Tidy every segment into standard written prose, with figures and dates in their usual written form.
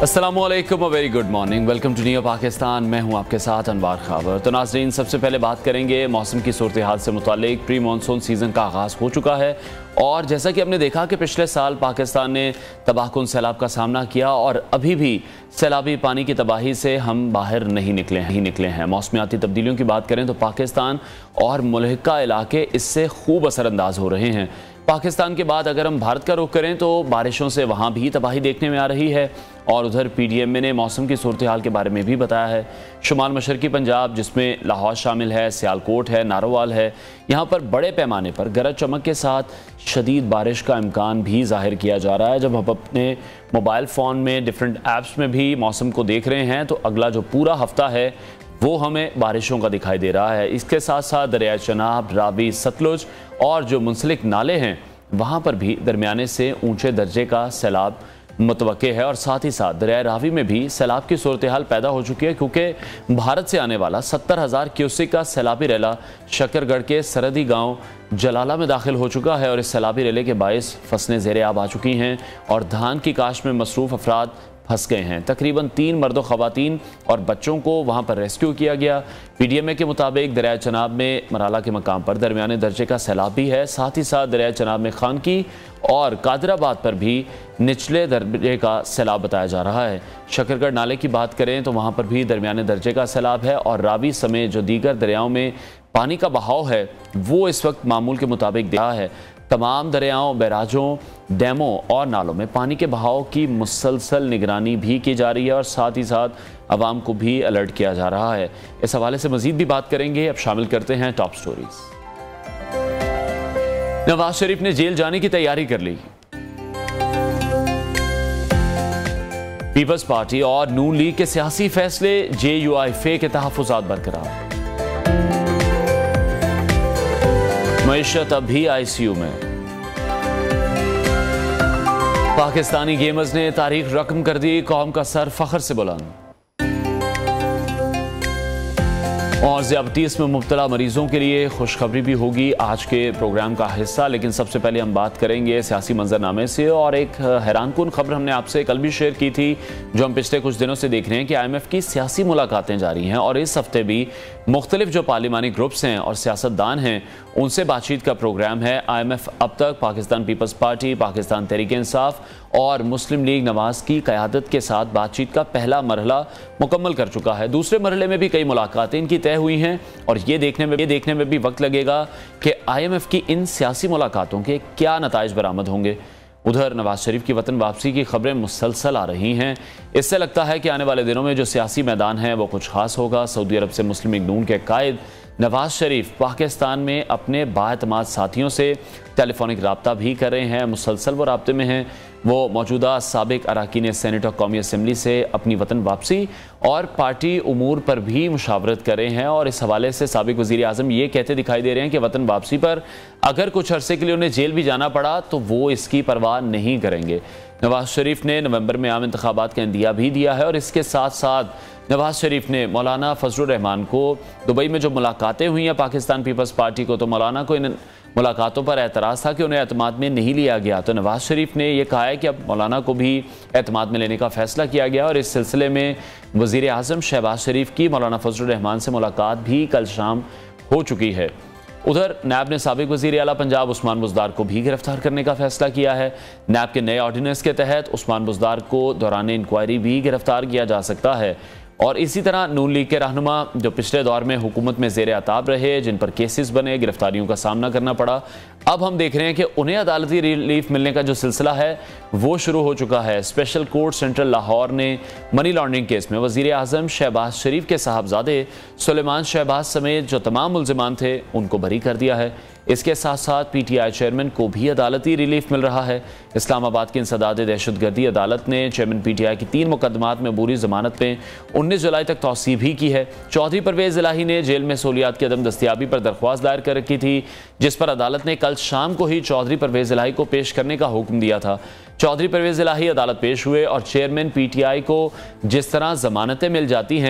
अस्सलामुअलैकुम, very good morning, welcome to new Pakistan. मैं हूं आपके साथ अनवार खाबर। तो नाज़रीन, सबसे पहले बात करेंगे मौसम की सूरत हाल से मुतालिक। प्री मानसून सीज़न का आगाज़ हो चुका है और जैसा कि हमने देखा कि पिछले साल पाकिस्तान ने तबाहकुन सैलाब का सामना किया और अभी भी सैलाबी पानी की तबाही से हम बाहर नहीं निकले हैं। मौसमियाती तब्दीलियों की बात करें तो पाकिस्तान और मुल्हिका इलाके इससे खूब असरअंदाज हो रहे हैं। पाकिस्तान के बाद अगर हम भारत का रुख करें तो बारिशों से वहाँ भी तबाही देखने में आ रही है और उधर PDMA ने मौसम की सूरत हाल के बारे में भी बताया है। शुमाल मशरकी पंजाब, जिसमें लाहौर शामिल है, सियालकोट है, नारोवाल है, यहाँ पर बड़े पैमाने पर गरज चमक के साथ शदीद बारिश का इम्कान भी जाहिर किया जा रहा है। जब हम अपने मोबाइल फ़ोन में डिफरेंट ऐप्स में भी मौसम को देख रहे हैं तो अगला जो पूरा हफ्ता है वो हमें बारिशों का दिखाई दे रहा है। इसके साथ साथ दरिया चनाब, रावी, सतलुज और जो मुंसलिक नाले हैं वहाँ पर भी दरमियाने से ऊंचे दर्जे का सैलाब मुतवक्के है और साथ ही साथ दरिया रावी में भी सैलाब की सूरत हाल पैदा हो चुकी है, क्योंकि भारत से आने वाला 70,000 क्यूसेक का सैलाबी रेला शकरगढ़ के सरहदी गांव जलाला में दाखिल हो चुका है और इस सैलाबी रेले के बायस फसलें ज़ेरे आब आ चुकी हैं और धान की काश्त में मसरूफ़ अफराद फंस गए हैं। तकरीबन 3 मर्द ख़वातीन और बच्चों को वहाँ पर रेस्क्यू किया गया। PDMA के मुताबिक दरिया चनाब में मराला के मकाम पर दरमियाने दर्जे का सैलाब भी है। साथ ही साथ दरिया चनाब में खानकी और कादराबाद पर भी निचले दर्जे का सैलाब बताया जा रहा है। शकरगढ़ नाले की बात करें तो वहाँ पर भी दरमियाने दर्जे का सैलाब है और रावी समेत जो दीगर दरियाओं में पानी का बहाव है वो इस वक्त मामूल के मुताबिक दिखा है। तमाम दरियाओं, बैराजों, डैमों और नालों में पानी के बहाव की मुसलसल निगरानी भी की जा रही है और साथ ही साथ अवाम को भी अलर्ट किया जा रहा है। इस हवाले से मजीद भी बात करेंगे। अब शामिल करते हैं टॉप स्टोरीज। नवाज शरीफ ने जेल जाने की तैयारी कर ली। पीपल्स पार्टी और नून लीग के सियासी फैसले, JUIFA के तहफ़्फ़ुज़ात बरकरार। मईशत अब भी ICU में। पाकिस्तानी गेमर्स ने तारीख रकम कर दी, कौम का सर फख्र से बुलंद। और ज़्यादतीस में मुब्तला मरीजों के लिए खुशखबरी भी होगी आज के प्रोग्राम का हिस्सा। लेकिन सबसे पहले हम बात करेंगे सियासी मंजरनामे से और एक हैरानकुन खबर हमने आपसे कल भी शेयर की थी, जो हम पिछले कुछ दिनों से देख रहे हैं कि IMF की सियासी मुलाकातें जारी हैं और इस हफ्ते भी मुख्तलिफ जो पार्लिमानी ग्रुप्स हैं और सियासतदान हैं उनसे बातचीत का प्रोग्राम है। IMF अब तक पाकिस्तान पीपल्स पार्टी, पाकिस्तान तहरीक इंसाफ और मुस्लिम लीग नवाज की क़यादत के साथ बातचीत का पहला मरहला मुकम्मल कर चुका है। दूसरे मरहले में भी कई मुलाकातें इनकी तय हुई हैं और ये देखने में भी वक्त लगेगा कि IMF की इन सियासी मुलाकातों के क्या नताइज बरामद होंगे। उधर नवाज शरीफ की वतन वापसी की खबरें मुसलसल आ रही हैं। इससे लगता है कि आने वाले दिनों में जो सियासी मैदान है वो कुछ खास होगा। सऊदी अरब से मुस्लिम लीग नून के कायद नवाज शरीफ पाकिस्तान में अपने बाएतमाद साथियों से टेलीफोनिक रब्ता भी कर रहे हैं, मुसलसल वो राब्ते में हैं। वो मौजूदा साबिक अरकान सेनेट और कौमी असम्बली से अपनी वतन वापसी और पार्टी उमूर पर भी मुशावरत कर रहे हैं और इस हवाले से साबिक वज़ीर आज़म ये कहते दिखाई दे रहे हैं कि वतन वापसी पर अगर कुछ अरसे के लिए उन्हें जेल भी जाना पड़ा तो वो इसकी परवाह नहीं करेंगे। नवाज शरीफ ने नवंबर में आम इंतखाबात का इंदिया भी दिया है और इसके साथ साथ नवाज शरीफ ने मौलाना फजलुर रहमान को दुबई में जो मुलाकातें हुई हैं पाकिस्तान पीपल्स पार्टी को, तो मौलाना को इन मुलाकातों पर एतराज़ था कि उन्हें एतमाद में नहीं लिया गया। तो नवाज शरीफ ने यह कहा है कि अब मौलाना को भी एतमाद में लेने का फैसला किया गया और इस सिलसिले में वज़ीर आज़म शहबाज शरीफ की मौलाना फजलुर रहमान से मुलाकात भी कल शाम हो चुकी है। उधर नैब ने साबिक वज़ीर आला पंजाब उस्मान बुज़दार को भी गिरफ्तार करने का फैसला किया है। नैब के नए ऑर्डिनेंस के तहत उस्मान बुज़दार को दौरान इंक्वायरी भी गिरफ्तार किया जा सकता है। और इसी तरह नून लीग के रहनुमा जो पिछले दौर में हुकूमत में ज़ेरे अताब रहे, जिन पर केसेस बने, गिरफ्तारियों का सामना करना पड़ा, अब हम देख रहे हैं कि उन्हें अदालती रिलीफ मिलने का जो सिलसिला है वो शुरू हो चुका है। स्पेशल कोर्ट सेंट्रल लाहौर ने मनी लॉन्ड्रिंग केस में वज़ीर आज़म शहबाज शरीफ के साहबजादे सुलेमान शहबाज समेत जो तमाम मुल्ज़िमान थे उनको बरी कर दिया है। इसके साथ साथ PTI चेयरमैन को भी अदालती रिलीफ मिल रहा है। इस्लामाबाद की इंसदाद दहशतगर्दी अदालत ने चेयरमैन PTI की 3 मुकदमात में अबूरी जमानत में 19 जुलाई तक तौसीह भी की है। चौधरी परवेज़ इलाही ने जेल में सहूलियात की अदम दस्तियाबी पर दरख्वास्त दायर कर रखी थी, जिस पर अदालत ने कल शाम को ही चौधरी परवेज़ इलाही को पेश करने का हुक्म दिया था। चौधरी परवेज़ इलाही अदालत पेश हुए और चेयरमैन PTI को जिस तरह जमानतें मिल जाती हैं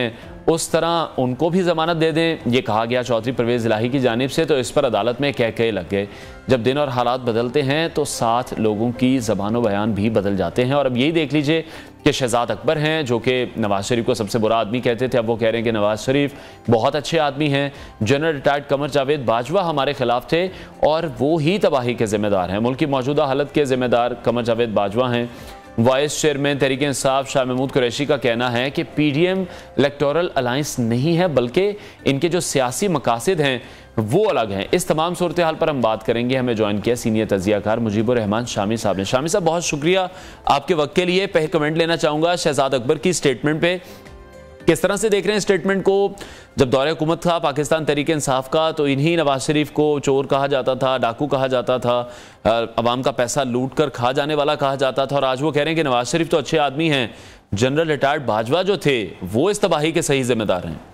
उस तरह उनको भी जमानत दे दें, ये कहा गया चौधरी परवेज इलाही की जानिब से। तो इस पर अदालत में कह लग गए। जब दिन और हालात बदलते हैं तो साथ लोगों की ज़बान व बयान भी बदल जाते हैं। और अब यही देख लीजिए कि शहजाद अकबर हैं, जो कि नवाज शरीफ को सबसे बुरा आदमी कहते थे, अब वो कह रहे हैं कि नवाज शरीफ बहुत अच्छे आदमी हैं। जनरल रिटायर्ड कमर जावेद बाजवा हमारे खिलाफ थे और वो ही तबाही के जिम्मेदार हैं। मुल्क की मौजूदा हालत के जिम्मेदार कमर जावेद बाजवा हैं। वाइस चेयरमैन तहरीक इंसाफ शाह महमूद कुरैशी का कहना है कि पीडीएम इलेक्टोरल अलायंस नहीं है, बल्कि इनके जो सियासी मकासद हैं वो अलग हैं। इस तमाम सूरत हाल पर हम बात करेंगे। हमें ज्वाइन किया सीनियर तजियाकार मुजीबुर रहमान शामी साहब ने। शामी साहब, बहुत शुक्रिया आपके वक्त के लिए। पहले कमेंट लेना चाहूँगा शहजाद अकबर की स्टेटमेंट पे। किस तरह से देख रहे हैं स्टेटमेंट को? जब दौरे हुकूमत था पाकिस्तान तहरीक इंसाफ का, तो इन्हीं नवाज शरीफ को चोर कहा जाता था, डाकू कहा जाता था, अवाम का पैसा लूट कर खा जाने वाला कहा जाता था। और आज वो कह रहे हैं कि नवाज शरीफ तो अच्छे आदमी हैं, जनरल रिटायर्ड बाजवा जो थे वो इस तबाही के सही जिम्मेदार हैं।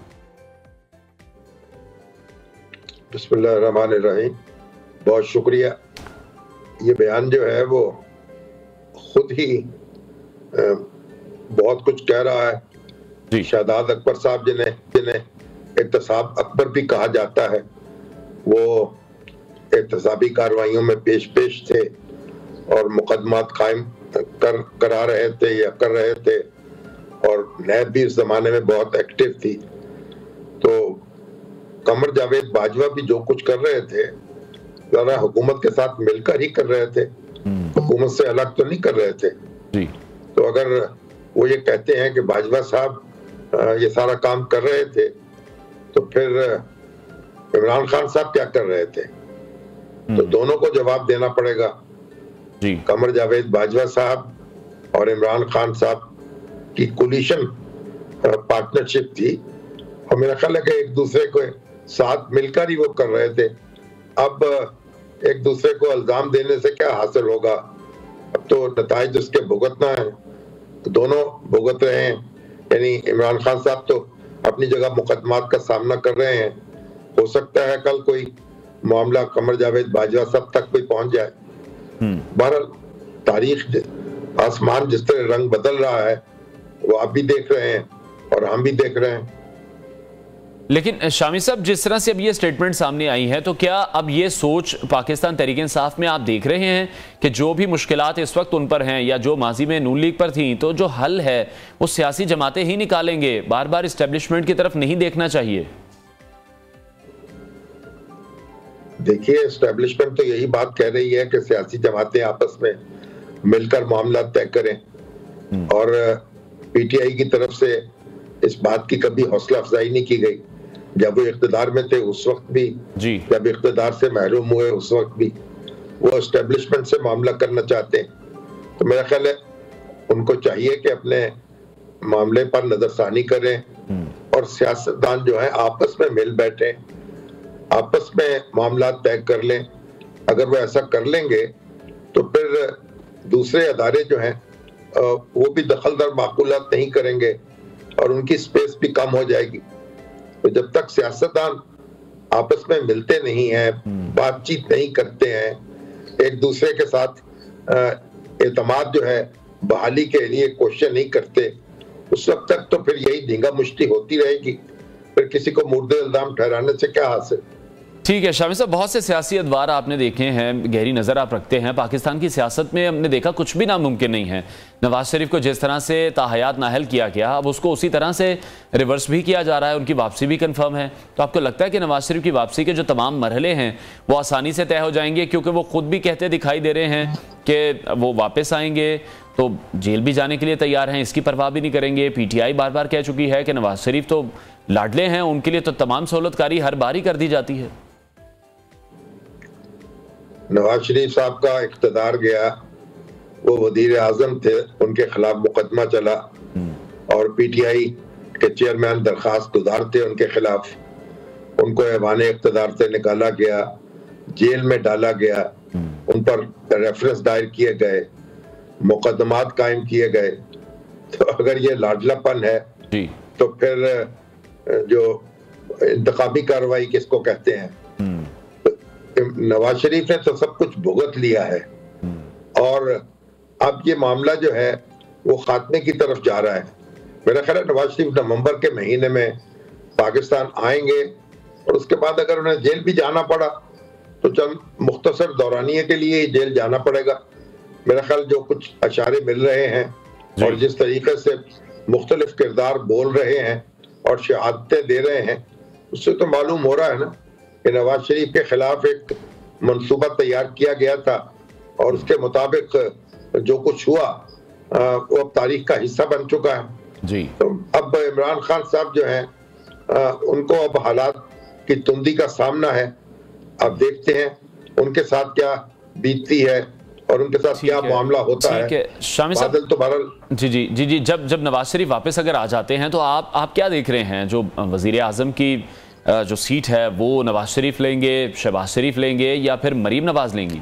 बिस्मिल्लाहिर्रहमानिर्रहीम, बहुत शुक्रिया। ये बयान जो है वो खुद ही बहुत कुछ कह रहा है। शहजाद अकबर साहब जिन्हें एहतसाब अकबर भी कहा जाता है, वो एहतसाबी कार्रवाइयों में पेश थे और मुकदमात कायम करा रहे थे या कर रहे थे, और नैब भी उस जमाने में बहुत एक्टिव थी। तो कमर जावेद बाजवा भी जो कुछ कर रहे थे जरा हुकूमत के साथ मिलकर ही कर रहे थे, हुकूमत से अलग तो नहीं कर रहे थे। तो अगर वो ये कहते हैं कि बाजवा साहब ये सारा काम कर रहे थे, तो फिर इमरान खान साहब क्या कर रहे थे? तो दोनों को जवाब देना पड़ेगा। कमर जावेद बाजवा साहब और इमरान खान साहब की कोलिशन पार्टनरशिप थी, और मेरा ख्याल है कि एक दूसरे को साथ मिलकर ही वो कर रहे थे। अब एक दूसरे को इल्जाम देने से क्या हासिल होगा? अब तो नताइज उसके भुगतना है, दोनों भुगत रहे हैं। यानी इमरान खान साहब तो अपनी जगह मुकदमात का सामना कर रहे हैं, हो सकता है कल कोई मामला कमर जावेद बाजवा साहब तक भी पहुंच जाए। बहरहाल तारीख, आसमान जिस तरह रंग बदल रहा है वो आप भी देख रहे हैं और हम भी देख रहे हैं। लेकिन शामी साहब, जिस तरह से अब ये स्टेटमेंट सामने आई है, तो क्या अब ये सोच पाकिस्तान तहरीक इंसाफ में आप देख रहे हैं कि जो भी मुश्किलात इस वक्त उन पर हैं या जो माजी में नून लीग पर थी, तो जो हल है वो सियासी जमातें ही निकालेंगे, बार बार इस्टेब्लिशमेंट की तरफ नहीं देखना चाहिए? देखिए, इस्टेब्लिशमेंट तो यही बात कह रही है कि सियासी जमातें आपस में मिलकर मामला तय करें, और पीटीआई की तरफ से इस बात की कभी हौसला अफजाई नहीं की गई। जब वो इख्तिदार में थे उस वक्त भी, जब इख्तिदार से महरूम हुए उस वक्त भी, वो एस्टेब्लिशमेंट से मामला करना चाहते हैं। तो मेरा ख्याल है उनको चाहिए कि अपने मामले पर नजरसानी करें और सियासतदान जो है आपस में मिल बैठे, आपस में मामला तय कर लें। अगर वो ऐसा कर लेंगे तो फिर दूसरे अदारे जो हैं वो भी दखलदार माकूलात नहीं करेंगे और उनकी स्पेस भी कम हो जाएगी। तो जब तक सियासतदान आपस में मिलते नहीं हैं, बातचीत नहीं करते हैं, एक दूसरे के साथ एतमाद जो है बहाली के लिए कोशिश नहीं करते, उस वक्त तक तो फिर यही धींगा मुश्ती होती रहेगी। फिर किसी को मुर्दे इल्जाम ठहराने से क्या हासिल। ठीक है शामी साहब, बहुत से सियासी अदवार आपने देखे हैं, गहरी नज़र आप रखते हैं। पाकिस्तान की सियासत में हमने देखा कुछ भी नामुमकिन नहीं है। नवाज शरीफ को जिस तरह से ताहयात नाहल किया गया, अब उसको उसी तरह से रिवर्स भी किया जा रहा है, उनकी वापसी भी कंफर्म है। तो आपको लगता है कि नवाज शरीफ की वापसी के जो तमाम मरहले हैं वो आसानी से तय हो जाएंगे? क्योंकि वो खुद भी कहते दिखाई दे रहे हैं कि वो वापस आएंगे तो जेल भी जाने के लिए तैयार हैं, इसकी परवाह भी नहीं करेंगे। पीटीआई बार बार कह चुकी है कि नवाज शरीफ तो लाडले हैं, उनके लिए तो तमाम सहूलतकारी हर बार ही कर दी जाती है। नवाज शरीफ साहब का इख्तिदार गया, वो वजीर आजम थे, उनके खिलाफ मुकदमा चला और पीटीआई के चेयरमैन दरखास्त गुजार थे उनके खिलाफ, उनको ऐवान इख्तिदार से निकाला गया, जेल में डाला गया, उन पर रेफरेंस दायर किए गए, मुकदमात कायम किए गए। तो अगर ये लाडलापन है तो फिर जो इंतखाबी कार्रवाई किसको कहते हैं? नवाज शरीफ ने तो सब कुछ भुगत लिया है और अब ये मामला जो है वो खात्मे की तरफ जा रहा है। मेरा ख्याल है नवाज शरीफ नवंबर के महीने में पाकिस्तान आएंगे और उसके बाद अगर उन्हें जेल भी जाना पड़ा तो चंद मुख्तसर दौरानिये के लिए जेल जाना पड़ेगा। मेरा ख्याल जो कुछ इशारे मिल रहे हैं और जिस तरीके से मुख्तलिफ किरदार बोल रहे हैं और शहादतें दे रहे हैं, उससे तो मालूम हो रहा है ना कि नवाज शरीफ के खिलाफ एक मंसूबा तैयार किया गया था और उसके मुताबिक जो कुछ हुआ वो अब तारीख का हिस्सा बन चुका है जी। तो अब इमरान खान साहब जो हैं उनको अब हालात की तुंदी का सामना है। अब देखते हैं उनके साथ क्या बीतती है और उनके साथ क्या मामला होता है। शामी साहब तो बहरहाल जी, जब नवाज शरीफ वापस अगर आ जाते हैं तो आप क्या देख रहे हैं, जो वजीर आजम की जो सीट है वो नवाज शरीफ लेंगे, शहबाज शरीफ लेंगे या फिर मरीम नवाज लेंगी?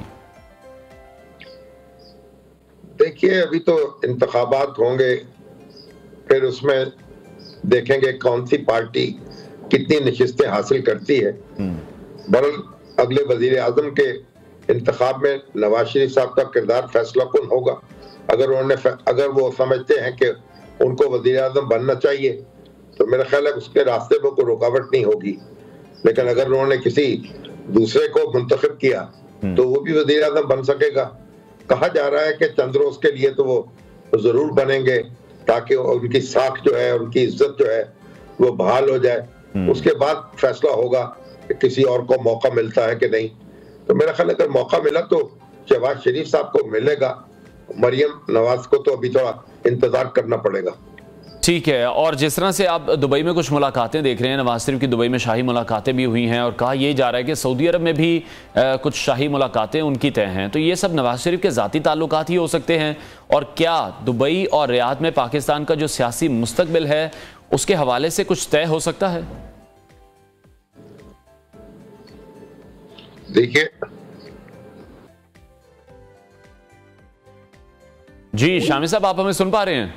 देखिए अभी तो इंतखाबात होंगे, फिर उसमें देखेंगे कौन सी पार्टी कितनी नशिस्तें हासिल करती है। बहरहाल अगले वजीर आजम के इंतखाब में नवाज शरीफ साहब का किरदार फैसला कुन होगा। अगर वो समझते हैं कि उनको वजीर आजम बनना चाहिए तो मेरा ख्याल है उसके रास्ते में कोई रुकावट नहीं होगी, लेकिन अगर उन्होंने किसी दूसरे को मुंतखब किया तो वो भी वजीर आजम बन सकेगा। कहा जा रहा है कि चंद रोज के लिए तो वो जरूर बनेंगे ताकि उनकी साख जो है, उनकी इज्जत जो है वो बहाल हो जाए। उसके बाद फैसला होगा कि किसी और को मौका मिलता है कि नहीं। तो मेरा ख्याल अगर मौका मिला तो शहबाज शरीफ साहब को मिलेगा, मरियम नवाज को तो अभी थोड़ा इंतजार करना पड़ेगा। ठीक है। और जिस तरह से आप दुबई में कुछ मुलाकातें देख रहे हैं, नवाज शरीफ की दुबई में शाही मुलाकातें भी हुई हैं और कहा यह जा रहा है कि सऊदी अरब में भी कुछ शाही मुलाकातें उनकी तय हैं, तो ये सब नवाज शरीफ के ज़ाती ताल्लुकात ही हो सकते हैं? और क्या दुबई और रियाद में पाकिस्तान का जो सियासी मुस्तकबिल है उसके हवाले से कुछ तय हो सकता है? देखिए जी शामी साहब, आप हमें सुन पा रहे हैं?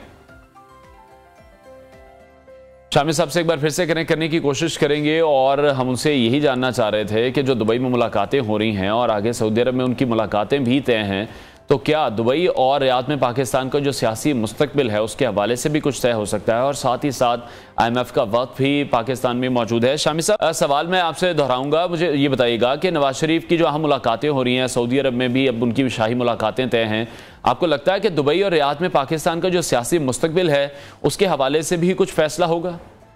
शामी साहब से एक बार फिर से कनेक्ट करने की कोशिश करेंगे और हम उनसे यही जानना चाह रहे थे कि जो दुबई में मुलाकातें हो रही हैं और आगे सऊदी अरब में उनकी मुलाकातें भी तय हैं, तो क्या दुबई और रियाद में पाकिस्तान का जो सियासी मुस्तकबिल है उसके हवाले से भी कुछ तय हो सकता है? और साथ ही साथ IMF का वक्त भी पाकिस्तान में मौजूद है। शामी साहब, सवाल मैं आपसे दोहराऊंगा, मुझे ये बताइएगा कि नवाज शरीफ की जो अहम मुलाकातें हो रही हैं, सऊदी अरब में भी अब उनकी शाही मुलाकातें तय हैं, आपको लगता है कि दुबई और रियाद में पाकिस्तान का जो सियासी मुस्तकबिल है उसके हवाले से भी कुछ फैसला होगा?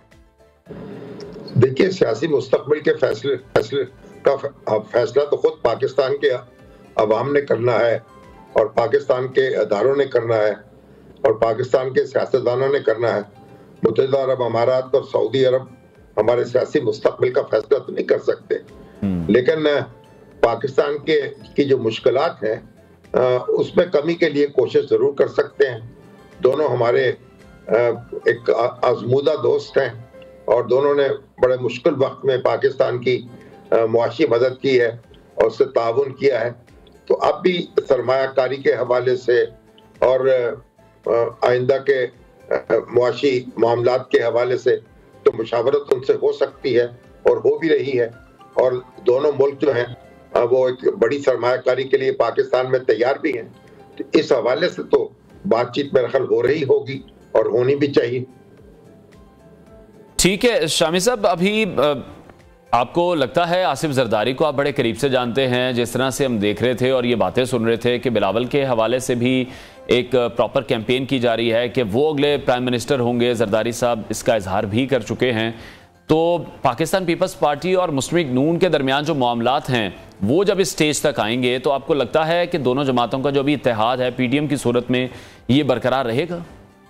देखिए सियासी मुस्तकबिल के फैसले का फैसला तो खुद पाकिस्तान के अवाम ने करना है और पाकिस्तान के अदारों ने करना है और पाकिस्तान के सियासतदानों ने करना है। मुत्तहिदा अरब अमारात और सऊदी अरब हमारे सियासी मुस्तकबिल का फैसला तो नहीं कर सकते, लेकिन पाकिस्तान की जो मुश्किलात हैं उसमें कमी के लिए कोशिश जरूर कर सकते हैं। दोनों हमारे एक आजमूदा दोस्त हैं और दोनों ने बड़े मुश्किल वक्त में पाकिस्तान की मुआशी मदद की है और उससे ताउन किया है। तो अब भी सरमायाकारी के हवाले से और आइंदा के मुआशी मामलात के हवाले से तो मुशावरत उनसे हो सकती है और हो भी रही है। और दोनों मुल्क जो हैं वो एक बड़ी सरमायाकारी के लिए पाकिस्तान में तैयार भी हैं। तो इस हवाले से तो बातचीत मेरे ख्याल हो रही होगी और होनी भी चाहिए। ठीक है शामी साहब, अभी आपको लगता है आसिफ जरदारी को आप बड़े करीब से जानते हैं, जिस तरह से हम देख रहे थे और ये बातें सुन रहे थे कि बिलावल के हवाले से भी एक प्रॉपर कैंपेन की जा रही है कि वो अगले प्राइम मिनिस्टर होंगे, जरदारी साहब इसका इजहार भी कर चुके हैं। तो पाकिस्तान पीपल्स पार्टी और मुस्लिम लीग नून के दरमियान जो मामलात हैं वो जब इस स्टेज तक आएंगे तो आपको लगता है कि दोनों जमातों का जो भी इत्तेहाद है PDM की सूरत में ये बरकरार रहेगा?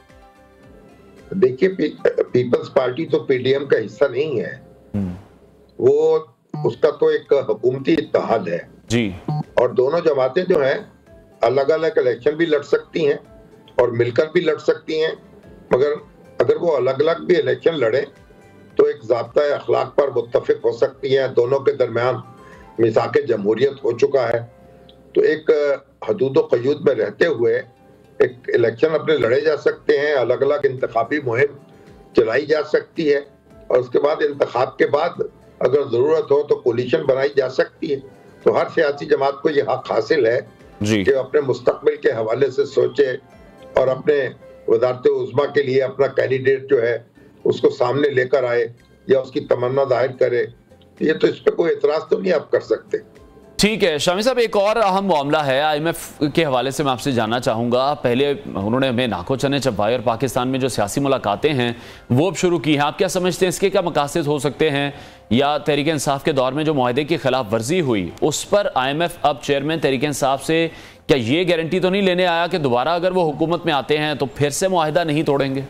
देखिए पीपल्स पार्टी तो PDM का हिस्सा नहीं है, वो उसका तो एक हुकूमती इत्तेहाद है जी। और दोनों जमातें जो हैं अलग अलग इलेक्शन भी लड़ सकती हैं और मिलकर भी लड़ सकती हैं, मगर अगर वो अलग अलग भी इलेक्शन लड़े तो एक ज़ाब्ता अखलाक पर मुत्तफिक हो सकती हैं। दोनों के दरमियान मिसाक जमहूरियत हो चुका है, तो एक हदूद व क़यूद में रहते हुए एक इलेक्शन अपने लड़े जा सकते हैं, अलग अलग इंतखाबी मुहिम चलाई जा सकती है और उसके बाद इंतखाब के बाद अगर ज़रूरत हो तो कोलिशन बनाई जा सकती है। तो हर सियासी जमात को ये हक हासिल है कि अपने मुस्तकबिल के हवाले से सोचे और अपने वज़ारत उज़्मा के लिए अपना कैंडिडेट जो है उसको सामने लेकर आए या उसकी तमन्ना जाहिर करे, ये तो इस पर कोई एतराज़ तो नहीं आप कर सकते। ठीक है शामी साहब, एक और अहम मामला है IMF के हवाले से मैं आपसे जानना चाहूँगा। पहले उन्होंने हमें नाको चने चबाए और पाकिस्तान में जो सियासी मुलाकातें हैं वो अब शुरू की हैं। आप क्या समझते हैं इसके क्या मकासद हो सकते हैं, या तहरीक इंसाफ के दौर में जो मुआहदे की खिलाफ वर्जी हुई उस पर IMF अब चेयरमैन तहरीक इंसाफ से क्या ये गारंटी तो नहीं लेने आया कि दोबारा अगर वो हुकूमत में आते हैं तो फिर से मुआहदा नहीं तोड़ेंगे?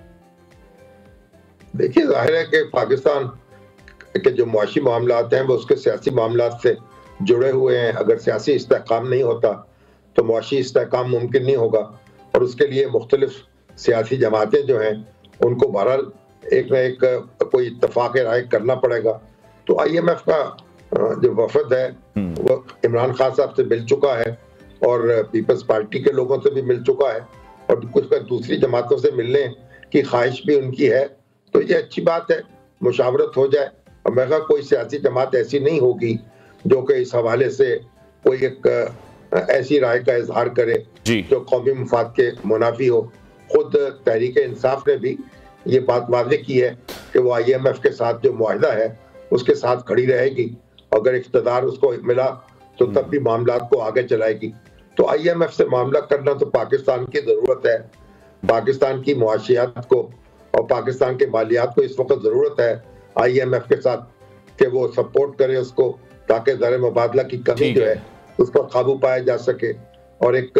देखिए, जाहिर है कि पाकिस्तान के जो मुआशी मामलात हैं वो उसके सियासी मामलात से जुड़े हुए हैं। अगर सियासी इस्तेहकाम नहीं होता तो मुआशी इस्तेहकाम मुमकिन नहीं होगा, और उसके लिए मुख्तलिफ सियासी जमातें जो हैं उनको बहरहाल एक न एक कोई इत्तफाक राय करना पड़ेगा। तो IMF का जो वफद है वो इमरान खान साहब से मिल चुका है और पीपल्स पार्टी के लोगों से भी मिल चुका है, और कुछ दूसरी जमातों से मिलने की ख्वाहिश भी उनकी है। तो ये अच्छी बात है, मुशावरत हो जाए। और मैं कहा कोई सियासी जमात ऐसी नहीं होगी जो कि इस हवाले से कोई एक ऐसी राय का इजहार करे जो कौमी मफाद के मुनाफी हो। खुद तहरीक इंसाफ ने भी ये बात वाज़ेह की है कि वो IMF के साथ जो मुआहदा है उसके साथ खड़ी रहेगी, अगर इख्तियार उसको मिला तो तब भी मामलात को आगे चलाएगी। तो IMF से मामला करना तो पाकिस्तान की ज़रूरत है, पाकिस्तान की मुआशियात को और पाकिस्तान के मालियात को इस वक्त ज़रूरत है IMF के साथ कि वो सपोर्ट करे उसको, ताकि ज़र मुबादला की कमी जो है उस पर काबू पाया जा सके। और एक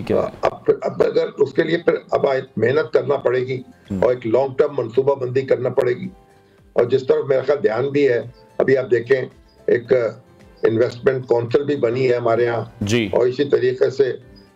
अब अगर उसके लिए फिर अब मेहनत करना पड़ेगी और एक लॉन्ग टर्म मनसूबा बंदी करना पड़ेगी। और जिस तरफ मेरा ख्याल ध्यान भी है, अभी आप देखें एक इन्वेस्टमेंट काउंसिल भी बनी है हमारे यहाँ, और इसी तरीके से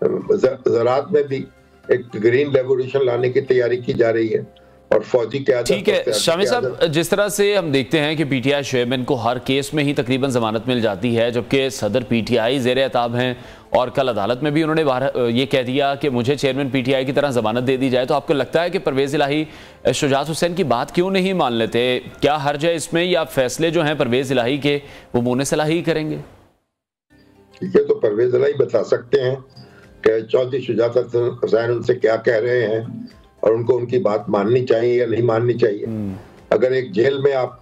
ज़राअत में भी एक ग्रीन रेवोल्यूशन लाने की तैयारी की जा रही है और फौजी के आदत। ठीक है शामी साहब, जिस तरह से हम देखते हैं कि PTI चेयरमैन को हर केस में ही तकरीबन जमानत मिल जाती है, जबकि सदर PTI ज़ेर एताब हैं और कल अदालत में भी उन्होंने ये कह दिया कि मुझे चेयरमैन PTI की तरह जमानत दे दी जाए। तो आपको लगता है कि परवेज़ इलाही शुजात हुसैन की बात क्यों नहीं मान लेते? क्या हर्ज है इसमें, या फैसले जो हैं परवेज़ इलाही के वो मोने सलाही करेंगे? ठीक है, तो परवेज़ इलाही बता सकते हैं कि चौधरी शुजात हुसैन उनसे क्या कह रहे हैं और उनको उनकी बात माननी चाहिए या नहीं माननी चाहिए। अगर एक जेल में आप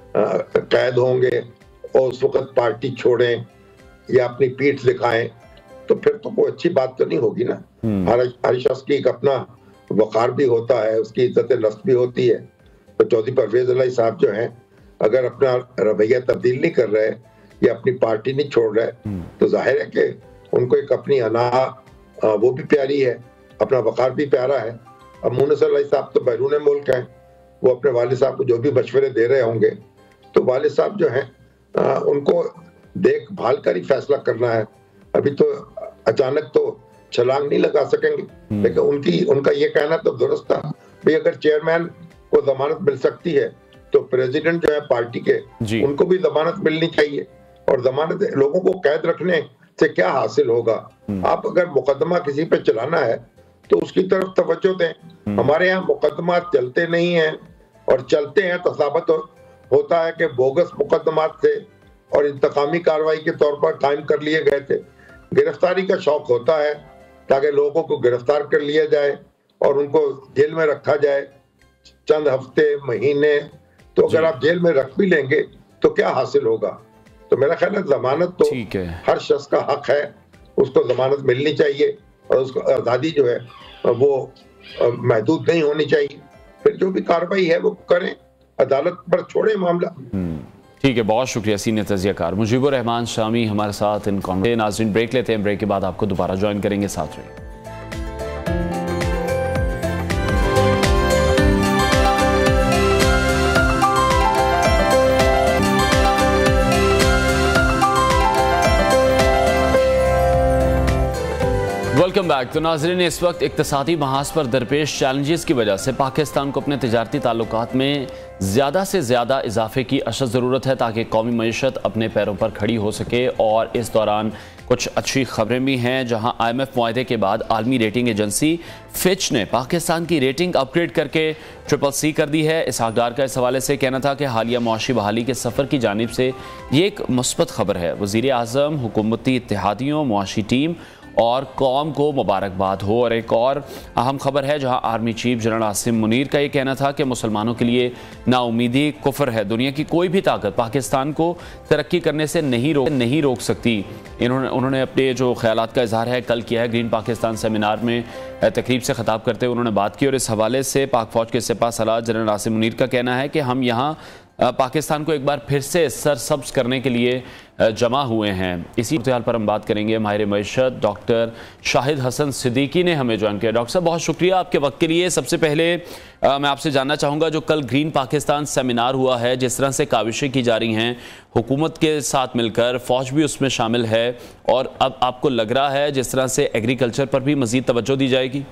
कैद होंगे और उस वक्त पार्टी छोड़ें या अपनी पीठ दिखाएं तो फिर तो कोई अच्छी बात तो नहीं होगी ना। हर शख्स की एक अपना वकार भी होता है, उसकी इज्जत नफ्स भी होती है। तो चौधरी परवेज़ इलाही साहब जो हैं अगर अपना रवैया तब्दील नहीं कर रहे या अपनी पार्टी नहीं छोड़ रहे तो जाहिर है कि उनको एक अपनी अना वो भी प्यारी है, अपना वकार भी प्यारा है। अब मोहसिन इलाही साहब तो बैरून मुल्क हैं, वो अपने वालिद साहब को जो भी मशवरे दे रहे होंगे तो वालिद साहब जो हैं उनको देखभाल कर ही फैसला करना है। अभी तो अचानक तो छलांग नहीं लगा सकेंगे, लेकिन उनका ये कहना तो दुरुस्त था भाई अगर चेयरमैन को जमानत मिल सकती है तो प्रेसिडेंट जो है पार्टी के उनको भी जमानत मिलनी चाहिए। और जमानत लोगों को कैद रखने से क्या हासिल होगा? आप अगर मुकदमा किसी पे चलाना है तो उसकी तरफ तवज्जो दें। हमारे यहाँ मुकदमा चलते नहीं हैं, और चलते हैं तो साबित होता है कि बोगस मुकदमात थे और इंतकामी कार्रवाई के तौर पर कायम कर लिए गए थे। गिरफ्तारी का शौक होता है ताकि लोगों को गिरफ्तार कर लिया जाए और उनको जेल में रखा जाए चंद हफ्ते महीने। तो अगर आप जेल में रख भी लेंगे तो क्या हासिल होगा? तो मेरा ख्याल है जमानत तो हर शख्स का हक है, उसको जमानत मिलनी चाहिए और उसको आज़ादी जो है वो महदूद नहीं होनी चाहिए। फिर जो भी कार्रवाई है वो करें, अदालत पर छोड़े मामला। ठीक है, बहुत शुक्रिया सीनियर तजियाकार मुजीबुर रहमान शामी हमारे साथ इन कॉन्फ्रेंस। नाज़रीन ब्रेक लेते हैं, ब्रेक के बाद आपको दोबारा ज्वाइन करेंगे, साथ रहिए। Welcome back. तो नाज़रीन, इस वक्त इक्तिसादी महाज पर दरपेश चैलेंजेस की वजह से पाकिस्तान को अपने तिजारती ताल्लुकात में ज़्यादा से ज़्यादा इजाफे की अशद ज़रूरत है ताकि कौमी मईशत अपने पैरों पर खड़ी हो सके। और इस दौरान कुछ अच्छी खबरें भी हैं, जहां IMF मुआहदे के बाद आलमी रेटिंग एजेंसी फिच ने पाकिस्तान की रेटिंग अपग्रेड करके CCC कर दी है। इसहाक डार का इस हवाले से कहना था कि हालिया मुआशी बहाली के सफ़र की जानिब से ये एक मुस्बत खबर है। वज़ीर आज़म, हुकूमती इत्तेहादियों, मुआशी टीम और कौम को मुबारकबाद हो। और एक और अहम खबर है जहां army chief general Asim Munir का ये कहना था कि मुसलमानों के लिए नाउमीदी कुफ्र है, दुनिया की कोई भी ताकत पाकिस्तान को तरक्की करने से नहीं रोक सकती। उन्होंने अपने जो ख्यालात का इजहार है कल किया है ग्रीन पाकिस्तान सेमिनार में, तकरीब से खिताब करते हुए उन्होंने बात की। और इस हवाले से पाक फौज के सिपा सलार जनरल आसिम मुनीर का कहना है कि हम यहाँ पाकिस्तान को एक बार फिर से सरसब्ज करने के लिए जमा हुए हैं। इसी हाल पर हम बात करेंगे। माहिर मईशत डॉक्टर शाहिद हसन सिद्दीकी ने हमें ज्वाइन किया। डॉक्टर साहब बहुत शुक्रिया आपके वक्त के लिए। सबसे पहले मैं आपसे जानना चाहूँगा, जो कल ग्रीन पाकिस्तान सेमिनार हुआ है, जिस तरह से काविशें की जा रही हैं हुकूमत के साथ मिलकर, फौज भी उसमें शामिल है, और अब आपको लग रहा है जिस तरह से एग्रीकल्चर पर भी मजीद तवज्जो दी जाएगी?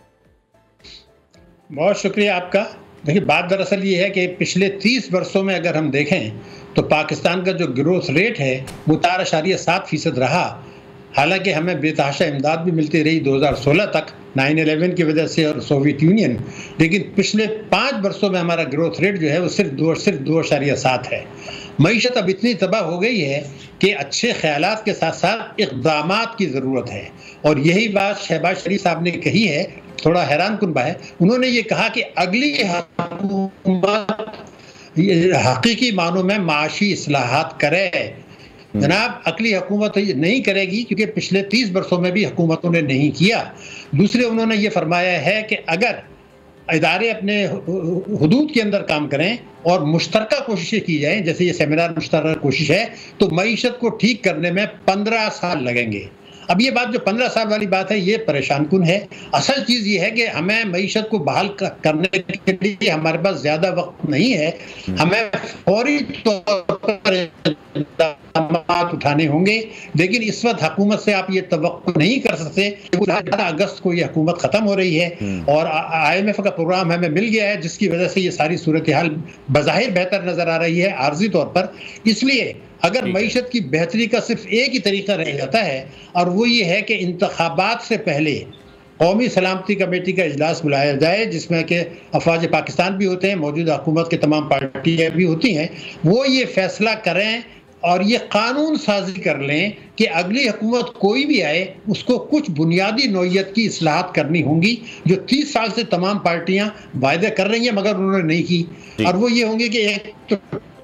बहुत शुक्रिया आपका। देखिए, बात दरअसल ये है कि पिछले 30 वर्षों में अगर हम देखें तो पाकिस्तान का जो ग्रोथ रेट है वो 4.7% रहा। हालांकि हमें बेतहाशा इमदाद भी मिलती रही 2016 तक 9/11 की वजह से और सोवियत यूनियन, लेकिन पिछले 5 वर्षों में हमारा ग्रोथ रेट जो है वो सिर्फ 2.7 है। मईशत अब इतनी तबाह हो गई है कि अच्छे ख्यालात के साथ साथ इक़दामात की ज़रूरत है, और यही बात शहबाज शरीफ साहब ने कही है। थोड़ा हैरान कुन है, उन्होंने ये कहा कि अगली हुकूमत हकीकी मानों में माशी इस्लाहात करे। जनाब, अगली हुकूमत नहीं करेगी क्योंकि पिछले 30 वर्षों में भी हुकूमतों ने नहीं किया। दूसरे, उन्होंने ये फरमाया है कि अगर इदारे अपने हुदूद के अंदर काम करें और मुश्तरका कोशिशें की जाएं, जैसे ये सेमिनार मुश्तरका कोशिश है, तो मईशत को ठीक करने में 15 साल लगेंगे। अब ये बात जो 15 साल वाली बात है ये परेशान कुन है। असल चीज़ ये है कि हमें मईशत को बहाल करने के लिए हमारे पास ज़्यादा वक्त नहीं है। हमें फौरी तौर पर इक़दामात उठाने होंगे, लेकिन इस वक्त हुकूमत से आप ये तवक्को नहीं कर सकते। 18 अगस्त को ये हुकूमत ख़त्म हो रही है और IMF का प्रोग्राम हमें मिल गया है, जिसकी वजह से ये सारी सूरत हाल बज़ाहिर बेहतर नज़र आ रही है आर्जी तौर पर। इसलिए अगर मईशत की बेहतरी का सिर्फ एक ही तरीका रह जाता है, और वो ये है कि इंतखाबात से पहले कौमी सलामती कमेटी का इजलास बुलाया जाए, जिसमें कि अफवाज पाकिस्तान भी होते हैं, मौजूदा हुकूमत के तमाम पार्टियाँ भी होती हैं। वो ये फैसला करें और ये कानून साजी कर लें कि अगली हुकूमत कोई भी आए उसको कुछ बुनियादी नौइयत की इस्लाहात करनी होंगी, जो 30 साल से तमाम पार्टियाँ वायदे कर रही हैं मगर उन्होंने नहीं की। और वो ये होंगे कि एक तो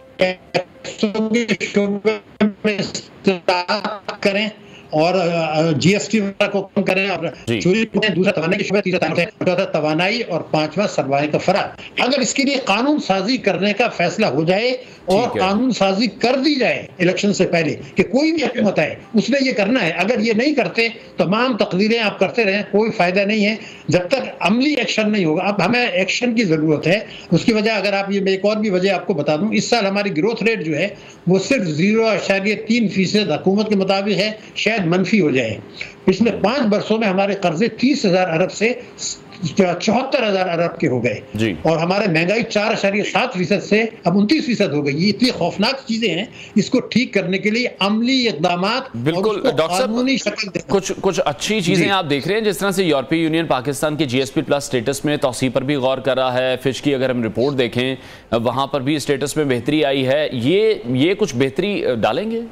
करें और GST को कम करें और चोरी दूसरा तवानाई के शुबे, तीसरा तवानाई और 5वां सरमाए का फराग। अगर इसके लिए कानून साजी करने का फैसला हो जाए और कानून साजी कर दी जाए इलेक्शन से पहले कि कोई भी हुकूमत आए उसने ये करना है, अगर ये नहीं करते तमाम तकदीरें आप करते रहें, कोई फायदा नहीं है जब तक अमली एक्शन नहीं होगा। अब हमें एक्शन की जरूरत है। उसकी वजह अगर आप ये एक और भी वजह आपको बता दूं, इस साल हमारी ग्रोथ रेट जो है वो सिर्फ 0.3% हुकूमत के मुताबिक है, शायद मनफी हो जाए। पिछले 5 वर्षों में हमारे कर्जे 30,000 अरब से 74,000 अरब के हो गए और हमारे महंगाई 4.7% से अब 29% हो गई। ये इतनी खौफनाक चीजें हैं, इसको ठीक करने के लिए अमली इक़दामात, बिल्कुल डॉक्टर साहब, कुछ अच्छी चीजें आप देख रहे हैं, जिस तरह से यूरोपीय यूनियन पाकिस्तान के GSP+ स्टेटस में तौसीह पर भी गौर कर रहा है। फिच की अगर हम रिपोर्ट देखें वहां पर भी स्टेटस में बेहतरी आई है। ये कुछ बेहतरी डालेंगे?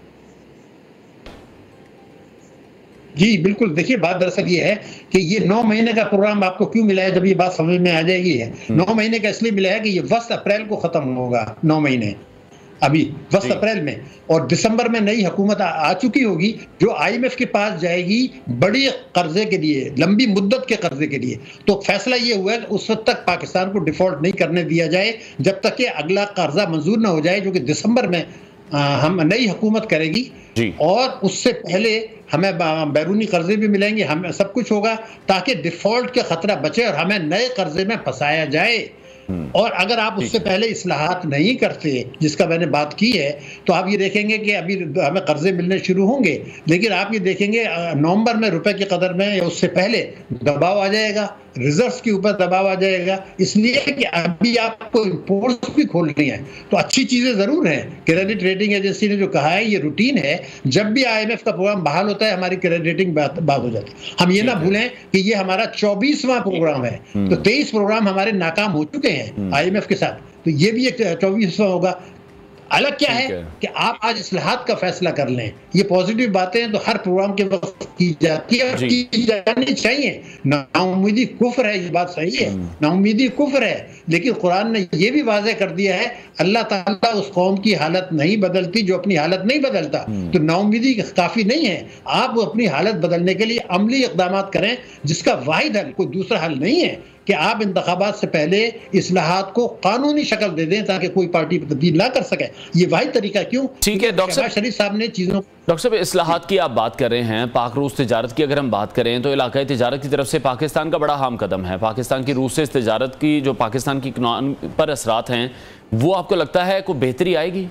जी बिल्कुल। देखिए, बात दरअसल ये है कि ये 9 महीने का प्रोग्राम आपको क्यों मिला है, जब ये बात समझ में आ जाएगी है। 9 महीने का इसलिए मिला है कि ये 1 अप्रैल को खत्म होगा, 9 महीने अभी 1 अप्रैल में, और दिसंबर में नई हुकूमत आ चुकी होगी जो IMF के पास जाएगी बड़ी कर्जे के लिए, लंबी मुद्दत के कर्जे के लिए। तो फैसला ये हुआ है कि उस वक्त तक पाकिस्तान को डिफॉल्ट नहीं करने दिया जाए जब तक कि अगला कर्जा मंजूर ना हो जाए, जो कि दिसंबर में हम नई हुकूमत करेगी। और उससे पहले हमें बैरूनी कर्जे भी मिलेंगे, हमें सब कुछ होगा ताकि डिफॉल्ट के खतरा बचे और हमें नए कर्जे में फंसाया जाए। और अगर आप उससे पहले इस्लाहात नहीं करते, जिसका मैंने बात की है, तो आप ये देखेंगे कि अभी हमें कर्जे मिलने शुरू होंगे, लेकिन आप ये देखेंगे नवंबर में रुपए की कदर में या उससे पहले दबाव आ जाएगा, रिजर्व्स के ऊपर दबाव आ जाएगा, इसलिए कि अभी आपको इंपोर्ट्स भी खोलनी है। तो अच्छी चीजें जरूर हैं। क्रेडिट रेटिंग एजेंसी ने जो कहा है ये रूटीन है, जब भी IMF का प्रोग्राम बहाल होता है हमारी क्रेडिट रेटिंग बात हो जाती है। हम ये ना भूलें कि ये हमारा 24वां प्रोग्राम है, तो 23 प्रोग्राम हमारे नाकाम हो चुके हैं IMF के साथ, तो ये भी एक 24वां होगा। अलग क्या है कि आप आज इस्लाहात का फैसला कर लें, ये पॉजिटिव बातें हैं तो हर प्रोग्राम के वक्त की जाती है और की जानी चाहिए। नाउम्मीदी कुफ्र है, ये बात सही है, नाउम्मीदी कुफ्र है, लेकिन कुरान ने ये भी वाज़ेह कर दिया है अल्लाह ताला उस कौम की हालत नहीं बदलती जो अपनी हालत नहीं बदलता। तो नाउम्मीदी काफी नहीं है, आप अपनी हालत बदलने के लिए अमली इक़दाम करें, जिसका वाहिद हल कोई दूसरा हल नहीं है कि आप इंतखाबात से पहले इस्लाहात को कानूनी शक्ल दे दें ताकि कोई पार्टी तब्दील ना कर सके। ये वाहिद तरीका क्यों? ठीक है डॉक्टर साहब, शरीफ साहब ने चीजों डॉक्टर साहब इस्लाहात की आप बात कर रहे हैं, पाक रूस तिजारत की अगर हम बात करें तो इलाकाई तिजारत की तरफ से पाकिस्तान का बड़ा अहम कदम है। पाकिस्तान की रूस से इस तिजारत की जो पाकिस्तान की इकनॉमी पर असरात हैं वो आपको लगता है कोई बेहतरी आएगी?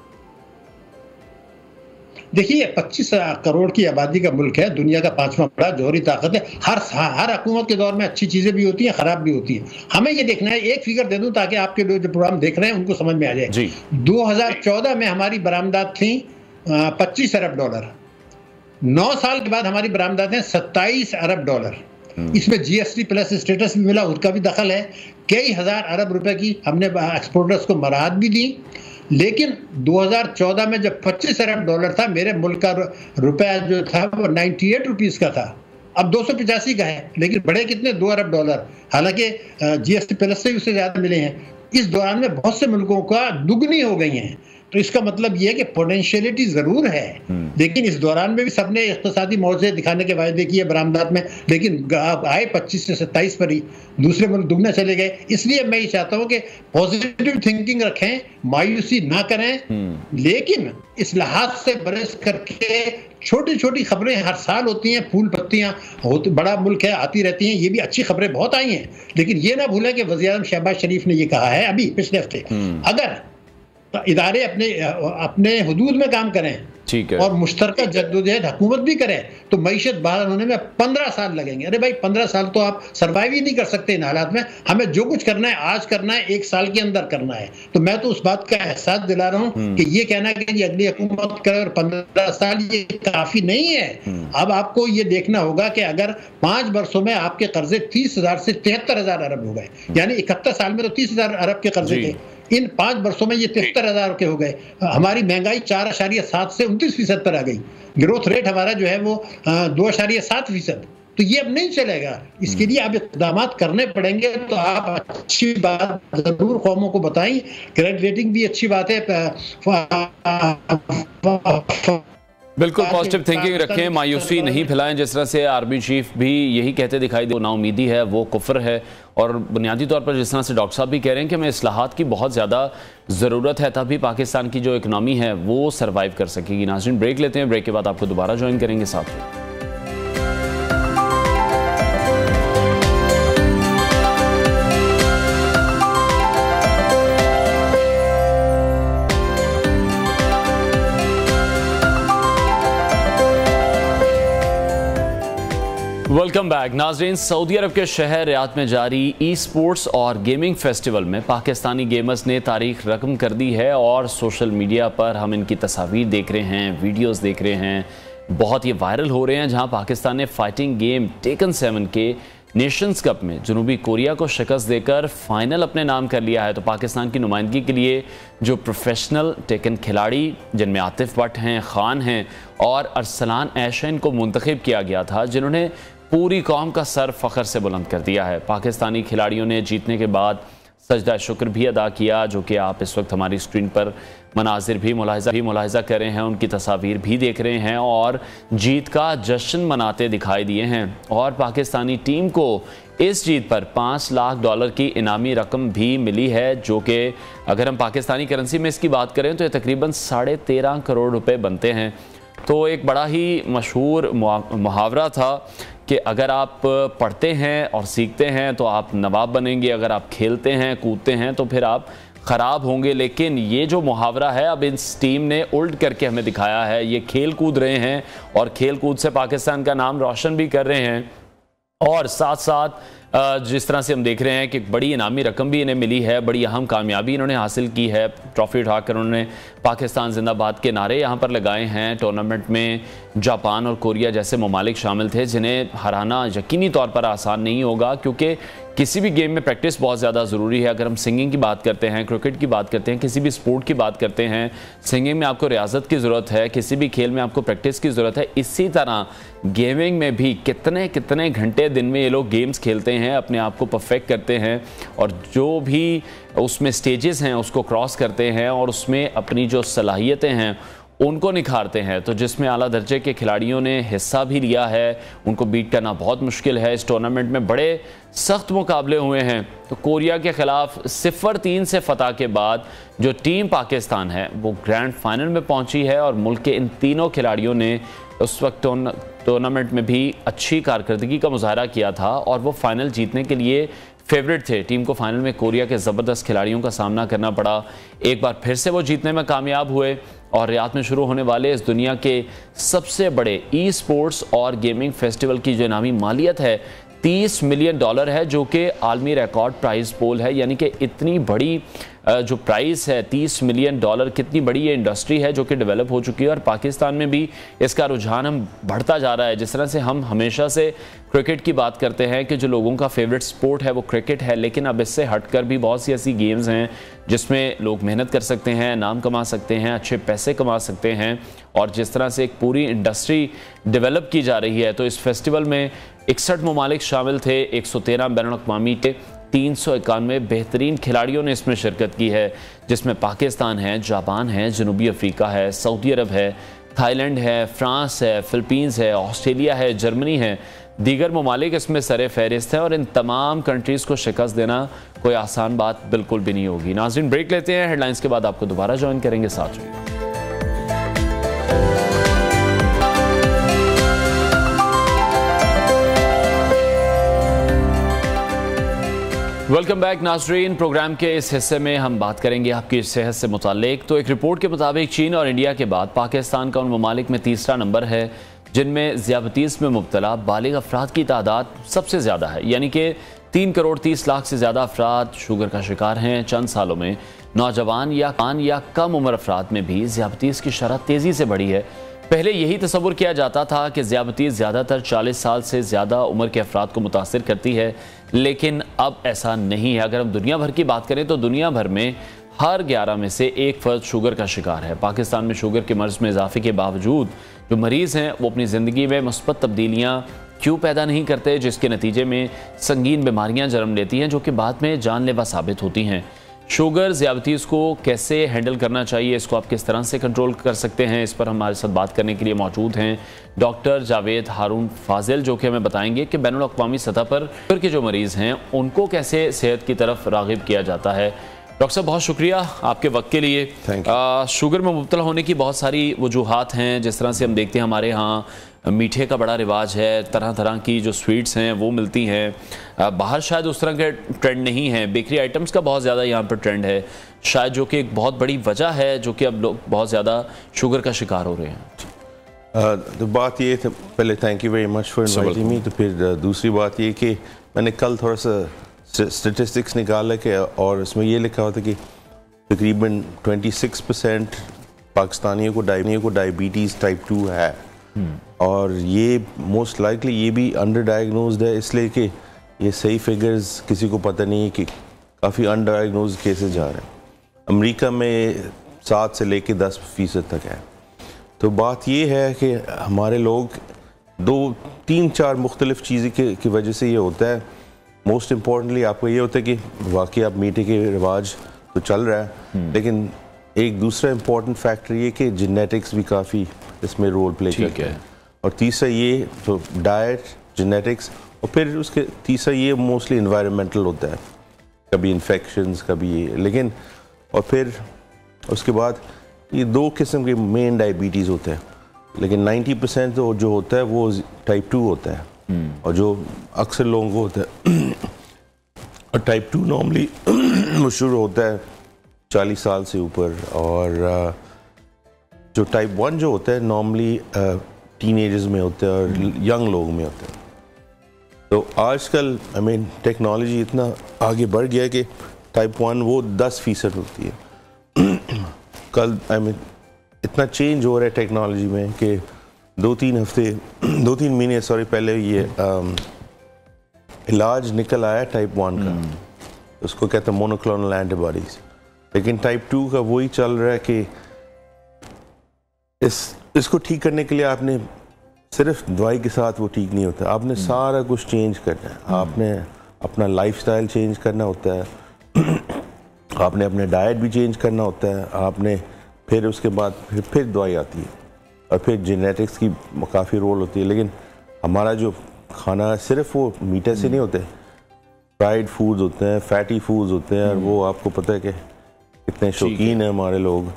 देखिए 25 करोड़ की आबादी का मुल्क है, दुनिया का 5वां बड़ा जौहरी ताकत है। हर हुकूमत के दौर में अच्छी चीजें भी होती हैं, खराब भी होती हैं। हमें ये देखना है, एक फिगर दे दूं ताकि आपके लोग जो प्रोग्राम देख रहे हैं उनको समझ में आ जाए। 2014 में हमारी बरामदात थी 25 अरब डॉलर, 9 साल के बाद हमारी बरामदात हैं 27 अरब डॉलर। इसमें GST प्लस स्टेटस भी मिला, उसका भी दखल है। कई हजार अरब रुपए की हमने एक्सपोर्टर्स को मराहत भी दी। लेकिन 2014 में जब 25 अरब डॉलर था, मेरे मुल्क का रुपया जो था वो 98 रुपीस का था, अब 285 का है। लेकिन बड़े कितने 2 अरब डॉलर, हालांकि GST प्लस से उससे ज्यादा मिले हैं। इस दौरान में बहुत से मुल्कों का दुगनी हो गई हैं। तो इसका मतलब यह है कि पोटेंशियलिटी जरूर है, लेकिन इस दौरान में भी सबने इख्तिसादी मौजे दिखाने के वायदे किए बरामदात में, लेकिन आए 25 से 27 पर ही, दूसरे मुल्क दुगने चले गए। इसलिए मैं ये चाहता हूं कि पॉजिटिव थिंकिंग रखें, मायूसी ना करें, लेकिन इस्लाहात से बरस करके छोटी छोटी खबरें हर साल होती हैं, फूल पत्तियां होती, बड़ा मुल्क है, आती रहती हैं। ये भी अच्छी खबरें बहुत आई हैं, लेकिन ये ना भूलें कि वज़ीर-ए-आज़म शहबाज शरीफ ने ये कहा है अभी पिछले हफ्ते, अगर तो इदारे अपने हुदूद में काम करें, ठीक है, और मुश्तरका जद्दोजहद हुकूमत भी करे तो मईशत बहाल होने में 15 साल लगेंगे। अरे भाई 15 साल तो आप सर्वाइव ही नहीं कर सकते इन हालात में। हमें जो कुछ करना है आज करना है, 1 साल के अंदर करना है। तो मैं तो उस बात का एहसास दिला रहा हूँ कि ये कहना कि ये अगली हुकूमत करे और 15 साल, ये काफी नहीं है। अब आपको ये देखना होगा कि अगर 5 वर्षों में आपके कर्जे 30,000 से 73,000 अरब हो गए, यानी 71 साल में तो 30,000 अरब के कर्जे थे, इन 5 वर्षों में ये 73,000 के हो गए। हमारी महंगाई 4.7 से 29% पर आ गई। ग्रोथ रेट हमारा जो है वो 2.7%। तो ये अब नहीं चलेगा, इसके लिए आप इक़दाम करने पड़ेंगे। तो आप अच्छी बात जरूर कौमों को बताएं, क्रेडिट रेटिंग भी अच्छी बात है, बिल्कुल पॉजिटिव थिंकिंग रखें, मायूसी नहीं फैलाएं। जिस तरह से आर्मी चीफ भी यही कहते दिखाई दे, नाउमीदी है वो कुफ्र है। और बुनियादी तौर पर जिस तरह से डॉक्टर साहब भी कह रहे हैं कि हमें इस्लाहात की बहुत ज़्यादा ज़रूरत है, तभी पाकिस्तान की जो इकनॉमी है वो सर्वाइव कर सकेगी। नाज़रीन ब्रेक लेते हैं, ब्रेक के बाद आपको दोबारा ज्वाइन करेंगे साथ में। वेलकम बैक नाजरीन। सऊदी अरब के शहर रियाद में जारी ई स्पोर्ट्स और गेमिंग फेस्टिवल में पाकिस्तानी गेमर्स ने तारीख रकम कर दी है और सोशल मीडिया पर हम इनकी तस्वीर देख रहे हैं, वीडियोस देख रहे हैं, बहुत ये वायरल हो रहे हैं। जहां पाकिस्तान ने फाइटिंग गेम टेकन 7 के नेशंस कप में जनूबी कोरिया को शिकस्त देकर फाइनल अपने नाम कर लिया है। तो पाकिस्तान की नुमाइंदगी के लिए जो प्रोफेशनल टेकन खिलाड़ी, जिनमें आतिफ भट्ट हैं, खान हैं और अरसलान ऐशैन को मुंतखब किया गया था, जिन्होंने पूरी कौम का सर फख्र से बुलंद कर दिया है। पाकिस्तानी खिलाड़ियों ने जीतने के बाद सजदा शुक्र भी अदा किया, जो कि आप इस वक्त हमारी स्क्रीन पर मनाजिर भी मुलाहिजा कर रहे हैं, उनकी तस्वीर भी देख रहे हैं और जीत का जश्न मनाते दिखाई दिए हैं। और पाकिस्तानी टीम को इस जीत पर $5 लाख की इनामी रकम भी मिली है, जो कि अगर हम पाकिस्तानी करेंसी में इसकी बात करें तो ये तकरीबन 13.5 करोड़ रुपए बनते हैं। तो एक बड़ा ही मशहूर मुहावरा था कि अगर आप पढ़ते हैं और सीखते हैं तो आप नवाब बनेंगे, अगर आप खेलते हैं कूदते हैं तो फिर आप ख़राब होंगे। लेकिन ये जो मुहावरा है अब इस टीम ने उल्ट करके हमें दिखाया है। ये खेल कूद रहे हैं और खेल कूद से पाकिस्तान का नाम रोशन भी कर रहे हैं और साथ साथ जिस तरह से हम देख रहे हैं कि बड़ी इनामी रकम भी इन्हें मिली है, बड़ी अहम कामयाबी इन्होंने हासिल की है। ट्रॉफी उठाकर उन्होंने पाकिस्तान जिंदाबाद के नारे यहाँ पर लगाए हैं। टूर्नामेंट में जापान और कोरिया जैसे ममालिक शामिल थे, जिन्हें हराना यकीनी तौर पर आसान नहीं होगा, क्योंकि किसी भी गेम में प्रैक्टिस बहुत ज़्यादा ज़रूरी है। अगर हम सिंगिंग की बात करते हैं, क्रिकेट की बात करते हैं, किसी भी स्पोर्ट की बात करते हैं, सिंगिंग में आपको रियाजत की ज़रूरत है, किसी भी खेल में आपको प्रैक्टिस की ज़रूरत है। इसी तरह गेमिंग में भी कितने कितने घंटे दिन में ये लोग गेम्स खेलते हैं, अपने आप को परफेक्ट करते हैं और जो भी उसमें स्टेजेस हैं उसको क्रॉस करते हैं और उसमें अपनी जो सलाहियतें हैं उनको निखारते हैं। तो जिसमें आला दर्जे के खिलाड़ियों ने हिस्सा भी लिया है, उनको बीट करना बहुत मुश्किल है। इस टूर्नामेंट में बड़े सख्त मुकाबले हुए हैं। तो कोरिया के खिलाफ 0-3 से फतह के बाद जो टीम पाकिस्तान है वो ग्रैंड फाइनल में पहुंची है और मुल्क के इन तीनों खिलाड़ियों ने उस वक्त टूर्नामेंट में भी अच्छी कारकर्दगी का मुजाहरा किया था और वो फाइनल जीतने के लिए फेवरेट थे। टीम को फाइनल में कोरिया के ज़बरदस्त खिलाड़ियों का सामना करना पड़ा। एक बार फिर से वो जीतने में कामयाब हुए और रियाद में शुरू होने वाले इस दुनिया के सबसे बड़े ई स्पोर्ट्स और गेमिंग फेस्टिवल की जो इनामी मालियत है $30 मिलियन है, जो कि आलमी रिकॉर्ड प्राइस पोल है। यानी कि इतनी बड़ी जो प्राइस है $30 मिलियन, कितनी बड़ी ये इंडस्ट्री है जो कि डेवलप हो चुकी है और पाकिस्तान में भी इसका रुझान हम बढ़ता जा रहा है। जिस तरह से हम हमेशा से क्रिकेट की बात करते हैं कि जो लोगों का फेवरेट स्पोर्ट है वो क्रिकेट है, लेकिन अब इससे हटकर भी बहुत सी ऐसी गेम्स हैं जिसमें लोग मेहनत कर सकते हैं, नाम कमा सकते हैं, अच्छे पैसे कमा सकते हैं और जिस तरह से एक पूरी इंडस्ट्री डेवलप की जा रही है। तो इस फेस्टिवल में 61 ममालिक शामिल थे, 113 बैनुल-अक़वामी थे, 391 बेहतरीन खिलाड़ियों ने इसमें शिरकत की है, जिसमें पाकिस्तान है, जापान है, जनूबी अफ्रीका है, सऊदी अरब है, थाईलैंड है, फ्रांस है, फिलीपींस है, ऑस्ट्रेलिया है, जर्मनी है, दीगर ममालिक इसमें सरे फहरिस्त है और इन तमाम कंट्रीज़ को शिकस्त देना कोई आसान बात बिल्कुल भी नहीं होगी। नाज़रीन, ब्रेक लेते हैं, हेडलाइंस के बाद आपको दोबारा ज्वाइन करेंगे, साथ रहिए। वेलकम बैक नाज़रीन। प्रोग्राम के इस हिस्से में हम बात करेंगे आपकी सेहत से मुतालिक। तो एक रिपोर्ट के मुताबिक चीन और इंडिया के बाद पाकिस्तान का उन ममालिक में तीसरा नंबर है जिनमें ज़ियाबतीस में मुब्तला बालिग अफराद की तादाद सबसे ज़्यादा है। यानी कि 3 करोड़ 30 लाख से ज़्यादा अफराद शुगर का शिकार हैं। चंद सालों में नौजवान या कम उम्र अफराद में भी ज़ियाबतीस की शरह तेज़ी से बढ़ी है। पहले यही तसव्वुर किया जाता था कि ज़ियाबतीस ज़्यादातर 40 साल से ज़्यादा उम्र के अफराद को मुतासिर करती है, लेकिन अब ऐसा नहीं है। अगर हम दुनिया भर की बात करें तो दुनिया भर में हर 11 में से एक फ़र्द शुगर का शिकार है। पाकिस्तान में शुगर के मर्ज़ में इजाफे के बावजूद जो मरीज़ हैं वो अपनी ज़िंदगी में मुस्बत तब्दीलियाँ क्यों पैदा नहीं करते, जिसके नतीजे में संगीन बीमारियाँ जन्म लेती हैं जो कि बाद में जानलेवा साबित होती हैं। शुगर ज़ियाबतीस को कैसे हैंडल करना चाहिए, इसको आप किस तरह से कंट्रोल कर सकते हैं, इस पर हमारे साथ बात करने के लिए मौजूद हैं डॉक्टर जावेद हारून फाजिल, जो कि हमें बताएंगे कि बैनुल अक़वामी सतह पर शुगर के जो मरीज़ हैं उनको कैसे सेहत की तरफ राग़िब किया जाता है। डॉक्टर साहब, बहुत शुक्रिया आपके वक्त के लिए। शुगर में मुब्तला होने की बहुत सारी वजूहात हैं। जिस तरह से हम देखते हैं हमारे यहाँ मीठे का बड़ा रिवाज है, तरह तरह की जो स्वीट्स हैं वो मिलती हैं। बाहर शायद उस तरह के ट्रेंड नहीं है, बेकरी आइटम्स का बहुत ज़्यादा यहाँ पर ट्रेंड है शायद, जो कि एक बहुत बड़ी वजह है जो कि अब लोग बहुत ज़्यादा शुगर का शिकार हो रहे हैं। तो बात ये, पहले thank you very much for inviting me. तो फिर दूसरी बात ये कि मैंने कल थोड़ा सा स्टेटिस्टिक्स निकाला कि और इसमें ये लिखा हुआ था कि तकरीबन 26% पाकिस्तानियों को डायबिटीज़ टाइप 2 है और ये मोस्ट लाइकली ये भी अंडर डायग्नोज्ड है, इसलिए कि ये सही फिगर्स किसी को पता नहीं है कि काफ़ी अनडायग्नोज्ड केसेस जा रहे हैं। अमेरिका में 7 से लेके 10% तक है। तो बात ये है कि हमारे लोग 2-3-4 मुख्तलिफ चीज़ें की वजह से ये होता है। मोस्ट इम्पॉर्टेंटली आपको ये होता है कि वाकई आप मीठे के रिवाज तो चल रहा है, लेकिन एक दूसरा इम्पॉर्टेंट फैक्टर ये कि जेनेटिक्स भी काफ़ी इसमें रोल प्ले करता है। और तीसरा ये तो डाइट, जेनेटिक्स, और फिर उसके तीसरा ये मोस्टली इन्वायरमेंटल होता है, कभी इन्फेक्शंस कभी ये, लेकिन और फिर उसके बाद ये 2 किस्म के मेन डायबिटीज़ होते हैं, लेकिन 90% तो जो होता है वो टाइप 2 होता है और जो अक्सर लोगों को होता है और टाइप 2 नॉर्मली शुरू होता है 40 साल से ऊपर, और जो टाइप 1 जो होता है नॉर्मली टीनेजर्स में होता है और यंग लोगों में होता है। तो आजकल टेक्नोलॉजी इतना आगे बढ़ गया है कि टाइप 1 वो 10% होती है। कल इतना चेंज हो रहा है टेक्नोलॉजी में कि 2-3 महीने पहले ये इलाज निकल आया टाइप 1 का, उसको कहते हैं मोनोक्लोनल एंटीबॉडीज। लेकिन टाइप 2 का वही चल रहा है कि इसको ठीक करने के लिए आपने सिर्फ दवाई के साथ वो ठीक नहीं होता, आपने सारा कुछ चेंज करना है। आपने अपना लाइफस्टाइल चेंज करना होता है, आपने अपने डाइट भी चेंज करना होता है, आपने फिर उसके बाद फिर दवाई आती है, और फिर जेनेटिक्स की काफ़ी रोल होती है। लेकिन हमारा जो खाना सिर्फ वो मीठे से नहीं होते, फ्राइड फूड्स होते हैं, फैटी फूड्स होते हैं, और वो आपको पता है कि कितने शौकीन हैं हमारे लोग।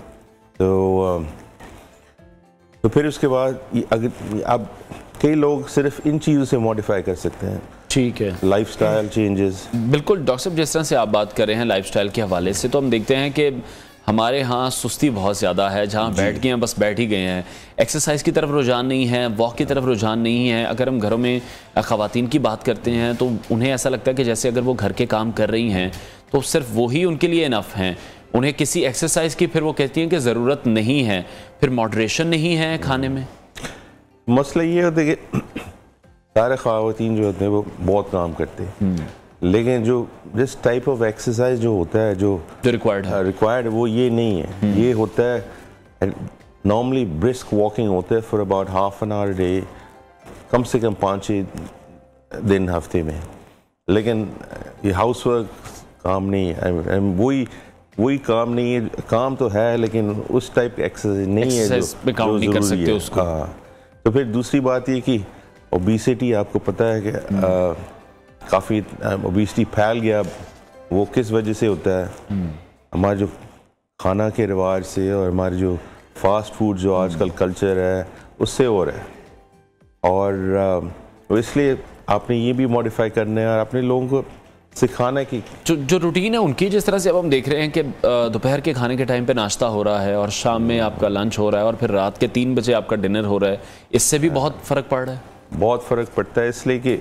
तो फिर उसके बाद अगर अब कई लोग सिर्फ इन चीज़ों से मॉडिफाई कर सकते हैं। ठीक है, लाइफस्टाइल चेंजेस। बिल्कुल डॉक्टर साहब, जिस तरह से आप बात कर रहे हैं लाइफस्टाइल के हवाले से, तो हम देखते हैं कि हमारे यहाँ सुस्ती बहुत ज़्यादा है, जहाँ बैठ गए हैं बस बैठ ही गए हैं, एक्सरसाइज की तरफ रुझान नहीं है, वॉक की तरफ रुझान नहीं है। अगर हम घरों में ख़वातीन की बात करते हैं तो उन्हें ऐसा लगता है कि जैसे अगर वो घर के काम कर रही हैं तो सिर्फ वही उनके लिए इनफ हैं, उन्हें किसी एक्सरसाइज की फिर वो कहती हैं कि ज़रूरत नहीं है, फिर मॉडरेशन नहीं है खाने में। मसला ये होता है कि सारे ख़वातीन जो होते हैं वो बहुत काम करते हैं, लेकिन जो जिस टाइप ऑफ एक्सरसाइज जो होता है जो रिक्वायर्ड वो ये नहीं है। ये होता है नॉर्मली ब्रिस्क वॉकिंग होता है for about half an hour day, कम से कम 5-6 दिन हफ्ते में। लेकिन ये हाउस वर्क काम नहीं है, वही काम नहीं है, काम तो है लेकिन उस टाइप की एक्सरसाइज नहीं है जो काउंट नहीं कर सकते उसको। हाँ, तो फिर दूसरी बात ये कि ओबेसिटी, आपको पता है कि काफ़ी ओबेसिटी फैल गया। वो किस वजह से होता है? हमारे जो खाना के रिवाज से और हमारे जो फास्ट फूड जो आजकल कल्चर है उससे हो रहा है। और इसलिए आपने ये भी मॉडिफाई करना है और अपने लोगों को सिखाना है कि जो रूटीन है उनकी, जिस तरह से अब हम देख रहे हैं कि दोपहर के खाने के टाइम पे नाश्ता हो रहा है और शाम में आपका लंच हो रहा है और फिर रात के 3 बजे आपका डिनर हो रहा है, इससे भी बहुत फ़र्क पड़ रहा है। बहुत फ़र्क पड़ता है, इसलिए कि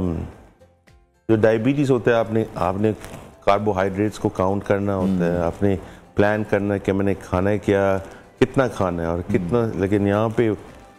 जो डायबिटीज़ होता है, आपने कार्बोहाइड्रेट्स को काउंट करना होता है, आपने प्लान करना है कि मैंने खाना है क्या, कितना खाना है और कितना। लेकिन यहाँ पे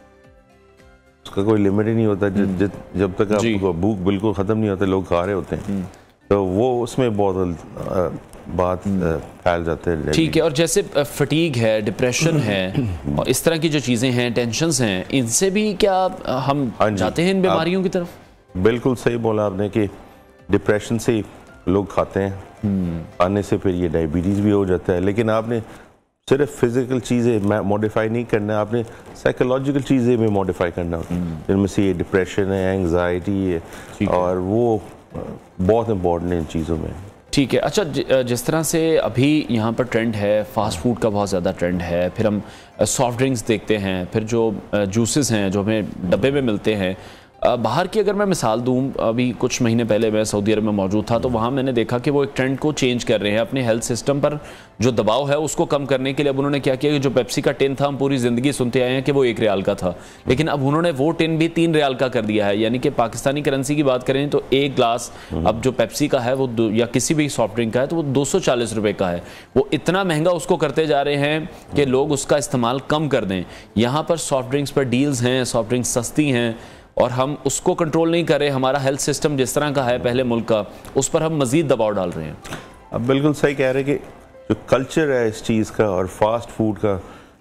उसका कोई लिमिट ही नहीं होता। जब तक आपको भूख बिल्कुल ख़त्म नहीं होता, लोग खा रहे होते हैं, तो वो उसमें बहुत बात फैल जाते हैं। ठीक है, और जैसे फटीग है, डिप्रेशन है और इस तरह की जो चीज़ें हैं, टेंशन्स हैं, इनसे भी क्या हम जाते हैं इन बीमारियों की तरफ? बिल्कुल सही बोला आपने कि डिप्रेशन से लोग खाते हैं, खाने से फिर ये डायबिटीज़ भी हो जाता है। लेकिन आपने सिर्फ फिजिकल चीज़ें मॉडिफाई नहीं करना, आपने साइकोलॉजिकल चीज़ें भी मॉडिफाई करना होता है, जिनमें से ये डिप्रेशन है, एंग्जाइटी है, और वो बहुत इम्पोर्टेंट है इन चीज़ों में। ठीक है। अच्छा, जिस तरह से अभी यहाँ पर ट्रेंड है, फास्ट फूड का बहुत ज़्यादा ट्रेंड है, फिर हम सॉफ्ट ड्रिंक्स देखते हैं, फिर जो जूसेस हैं जो हमें डब्बे में मिलते हैं, बाहर की अगर मैं मिसाल दूं, अभी कुछ महीने पहले मैं सऊदी अरब में मौजूद था, तो वहाँ मैंने देखा कि वो एक ट्रेंड को चेंज कर रहे हैं। अपने हेल्थ सिस्टम पर जो दबाव है उसको कम करने के लिए अब उन्होंने क्या किया कि जो पेप्सी का टिन था, हम पूरी ज़िंदगी सुनते आए हैं कि वो 1 रियाल का था, लेकिन अब उन्होंने वो टिन भी 3 रियाल का कर दिया है। यानी कि पाकिस्तानी करेंसी की बात करें तो एक ग्लास अब जो पेप्सी का है वो या किसी भी सॉफ्ट ड्रिंक का है तो वो 240 रुपये का है। वो इतना महंगा उसको करते जा रहे हैं कि लोग उसका इस्तेमाल कम कर दें। यहाँ पर सॉफ्ट ड्रिंक्स पर डील्स हैं, सॉफ्ट ड्रिंक्स सस्ती हैं और हम उसको कंट्रोल नहीं कर रहे। हमारा हेल्थ सिस्टम जिस तरह का है पहले मुल्क का, उस पर हम मजीद दबाव डाल रहे हैं। अब बिल्कुल सही कह रहे हैं कि जो कल्चर है इस चीज़ का और फास्ट फूड का,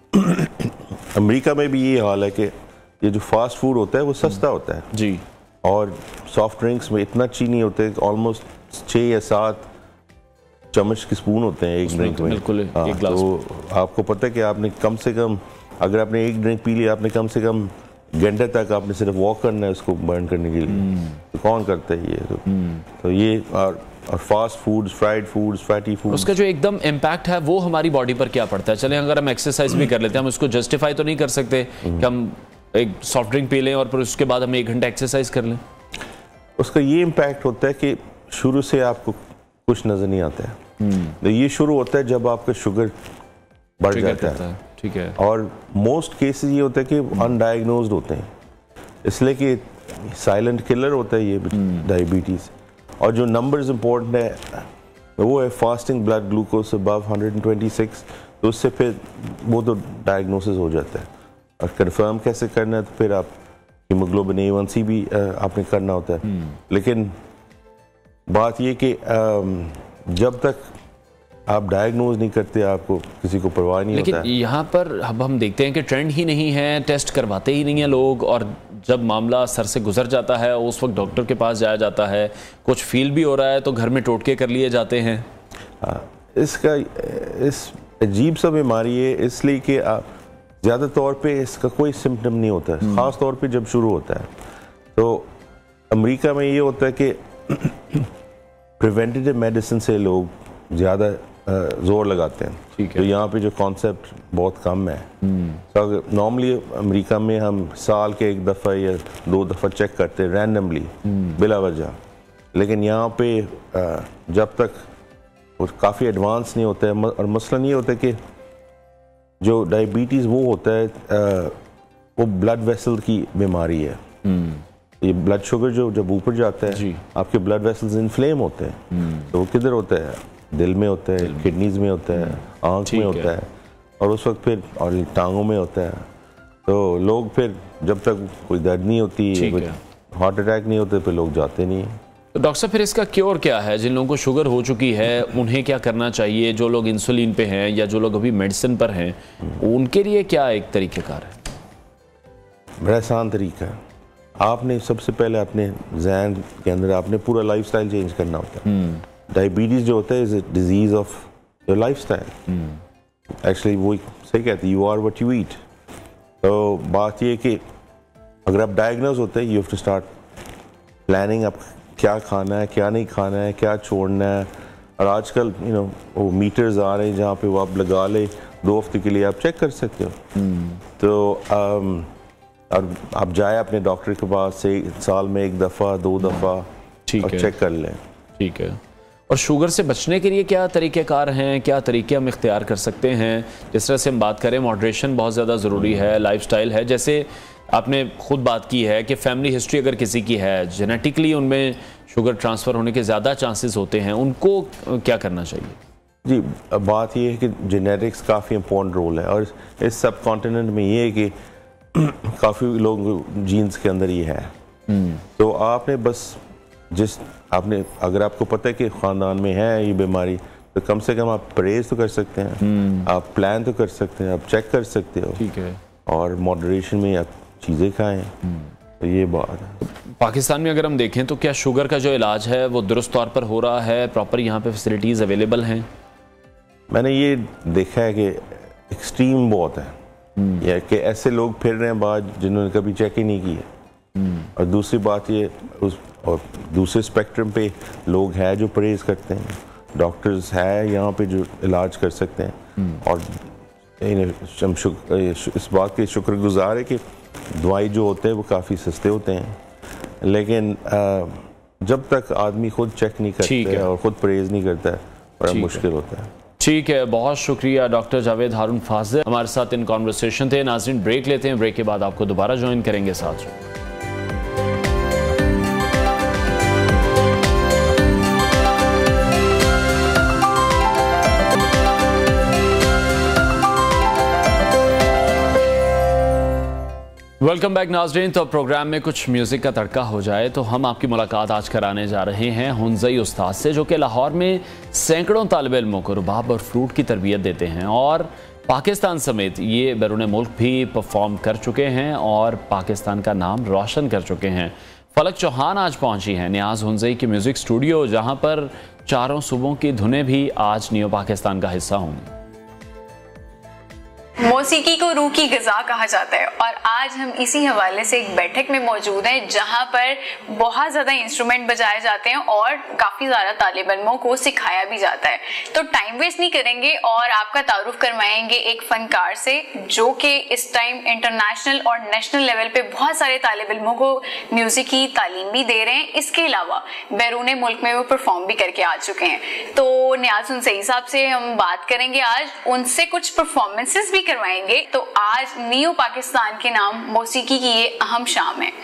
अमेरिका में भी ये हाल है कि ये जो फास्ट फूड होता है वो सस्ता होता है जी, और सॉफ्ट ड्रिंक्स में इतना चीनी होते हैं, ऑलमोस्ट 6 या 7 चम्मच के स्पून होते हैं एक ड्रिंक में। बिल्कुल, एक ग्लास। तो आपको पता है कि आपने कम से कम, अगर आपने एक ड्रिंक पी लिया, आपने कम से कम घंटे तक आपने सिर्फ वॉक करना है उसको बर्न करने के लिए। तो कौन करता है ये? तो ये और fast foods, fried foods, fatty foods, उसका जो एकदम इम्पैक्ट है वो हमारी बॉडी पर क्या पड़ता है? चले अगर हम एक्सरसाइज भी कर लेते हैं, हम उसको जस्टिफाई तो नहीं कर सकते कि हम एक सॉफ्ट ड्रिंक पी लें और फिर उसके बाद हम 1 घंटा एक्सरसाइज कर लें। उसका ये इम्पैक्ट होता है कि शुरू से आपको कुछ नजर नहीं आता है। तो ये शुरू होता है जब आपका शुगर बढ़ जाता है। ठीक है। और मोस्ट केसेस ये होता है कि अनडायग्नोज्ड होते हैं, इसलिए कि साइलेंट किलर होता है ये डायबिटीज़। और जो नंबर्स इंपॉर्टेंट है वो है फास्टिंग ब्लड ग्लूकोज अबव 126, तो उससे फिर वो तो डायग्नोसिस हो जाता है। और कंफर्म कैसे करना है, तो फिर आप हीमोग्लोबिन A1C भी आपने करना होता है। लेकिन बात ये कि जब तक आप डायग्नोज नहीं करते आपको किसी को परवाह नहीं होता है। लेकिन यहाँ पर अब हम देखते हैं कि ट्रेंड ही नहीं है, टेस्ट करवाते ही नहीं हैं लोग, और जब मामला सर से गुजर जाता है उस वक्त डॉक्टर के पास जाया जाता है, कुछ फील भी हो रहा है तो घर में टोटके कर लिए जाते हैं। इसका इस अजीब सा बीमारी है इसलिए कि ज़्यादा तौर पे इसका कोई सिम्टम नहीं होता है, ख़ास तौर पे जब शुरू होता है। तो अमेरिका में ये होता है कि प्रिवेंटिव मेडिसिन से लोग ज़्यादा जोर लगाते हैं। ठीक है। तो यहाँ पे जो कॉन्सेप्ट बहुत कम है। तो नॉर्मली अमेरिका में हम साल के 1 दफ़ा या 2 दफ़ा चेक करते हैं रैंडमली बिला वजह, लेकिन यहाँ पे जब तक वो काफ़ी एडवांस नहीं होता है। और मसला ये होता है कि जो डायबिटीज़ वो होता है वो ब्लड वेसल की बीमारी है। ये ब्लड शुगर जो जब ऊपर जाता है आपके ब्लड वेसल्स इन्फ्लेम होते हैं। तो वो किधर होता है? दिल में होता है, किडनीज में होता है, आँख में होता है, और उस वक्त फिर और टांगों में होता है। तो लोग फिर जब तक कोई दर्द नहीं होती, हार्ट अटैक नहीं होते, फिर लोग जाते नहीं हैं। तो डॉक्टर साहब फिर इसका क्योर क्या है? जिन लोगों को शुगर हो चुकी है उन्हें क्या करना चाहिए? जो लोग इंसुलिन पे हैं या जो लोग अभी मेडिसिन पर हैं उनके लिए क्या एक तरीक़ेकार है? बड़ा आसान तरीका है। आपने सबसे पहले अपने जहन के अंदर आपने पूरा लाइफस्टाइल चेंज करना होता है। डायबिटीज़ जो होता है is a disease of your lifestyle. Actually वो सही कहते हैं, you are what you eat. तो बात ये कि अगर आप डायग्नोज होते हैं you have to start planning, आप क्या खाना है, क्या नहीं खाना है, क्या छोड़ना है। और आजकल वो मीटर्स आ रहे हैं जहाँ पे वो आप लगा ले, 2 हफ्ते के लिए आप चेक कर सकते हो। तो और आप जाए अपने डॉक्टर के पास से साल में 1 दफ़ा 2 दफ़ा और चेक कर लें। ठीक है। और शुगर से बचने के लिए क्या तरीक़ेकार हैं, क्या तरीके हम इख्तियार कर सकते हैं? जिस तरह से हम बात करें मॉडरेशन बहुत ज़्यादा ज़रूरी है, लाइफस्टाइल है। जैसे आपने खुद बात की है कि फैमिली हिस्ट्री अगर किसी की है, जेनेटिकली उनमें शुगर ट्रांसफ़र होने के ज़्यादा चांसेस होते हैं, उनको क्या करना चाहिए? जी, बात ये है कि जेनेटिक्स काफ़ी इम्पोर्टेंट रोल है। और इस सब कॉन्टिनेंट में ये है कि काफ़ी लोग जीन्स के अंदर ये है। तो आपने बस आपने अगर आपको पता है कि ख़ानदान में है ये बीमारी, तो कम से कम आप परहेज़ तो कर सकते हैं, आप प्लान तो कर सकते हैं, आप चेक कर सकते हो। ठीक है। और मॉडरेशन में आप चीज़ें खाएं। तो ये बात है। पाकिस्तान में अगर हम देखें तो क्या शुगर का जो इलाज है वो दुरुस्त तौर पर हो रहा है? प्रॉपर यहाँ पे फैसिलिटीज़ अवेलेबल हैं? मैंने ये देखा है कि एक्सट्रीम बहुत है, या कि ऐसे लोग फिर रहे हैं बाहर जिन्होंने कभी चेक ही नहीं किया। और दूसरी बात ये और दूसरे स्पेक्ट्रम पे लोग हैं जो परहेज़ करते हैं, डॉक्टर्स है यहाँ पे जो इलाज कर सकते हैं। और हम इस बात के शुक्रगुजार है कि दवाई जो होते हैं वो काफ़ी सस्ते होते हैं, लेकिन जब तक आदमी खुद चेक नहीं करता और ख़ुद परहेज़ नहीं करता है बड़ा मुश्किल होता है। ठीक है, बहुत शुक्रिया डॉक्टर जावेद हारून फाजिल हमारे साथ इन कॉन्वर्सेशन थे। नाज़रीन ब्रेक लेते हैं, ब्रेक के बाद आपको दोबारा ज्वाइन करेंगे साथ में। वेलकम बैक नाज़रीन। तो प्रोग्राम में कुछ म्यूज़िक का तड़का हो जाए तो हम आपकी मुलाकात आज कराने जा रहे हैं हुंज़ई उस्ताद से, जो कि लाहौर में सैकड़ों तालिब इल्मों को रुबाब और फ्लूट की तरबियत देते हैं और पाकिस्तान समेत ये बैरून मुल्क भी परफॉर्म कर चुके हैं और पाकिस्तान का नाम रोशन कर चुके हैं। फलक चौहान आज पहुंची हैं नियाज़ हुंज़ई के म्यूज़िक स्टूडियो, जहां पर चारों सूबों की धुनें भी आज न्यू पाकिस्तान का हिस्सा होंगी। मौसीकी को रूह की ग़िज़ा कहा जाता है और आज हम इसी हवाले से एक बैठक में मौजूद हैं जहां पर बहुत ज़्यादा इंस्ट्रूमेंट बजाए जाते हैं और काफ़ी ज़्यादा तालिब इल्मों को सिखाया भी जाता है। तो टाइम वेस्ट नहीं करेंगे और आपका तारुफ करवाएंगे एक फ़नकार से जो कि इस टाइम इंटरनेशनल और नेशनल लेवल पे बहुत सारे तालिब इल्मों को म्यूज़िक की तालीम भी दे रहे हैं। इसके अलावा बैरून मुल्क में वो परफॉर्म भी करके आ चुके हैं। तो नियाज़ हुंज़ई साहब से हम बात करेंगे आज, उनसे कुछ परफॉर्मेंसेस भी करवाएंगे। तो आज न्यू पाकिस्तान के नाम मौसीकी की ये अहम शाम है।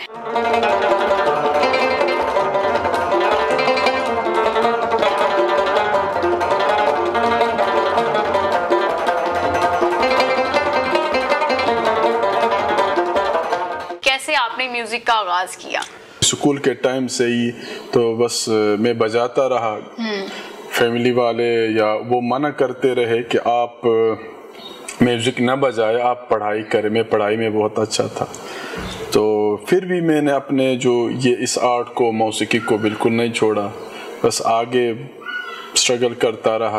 कैसे आपने म्यूजिक का आगाज किया? स्कूल के टाइम से ही तो बस मैं बजाता रहा। फैमिली वाले या वो मना करते रहे कि आप म्यूजिक ना बजाए, आप पढ़ाई करें। मैं पढ़ाई में बहुत अच्छा था, तो फिर भी मैंने अपने जो ये इस आर्ट को, मौसीकी को बिल्कुल नहीं छोड़ा, बस आगे स्ट्रगल करता रहा।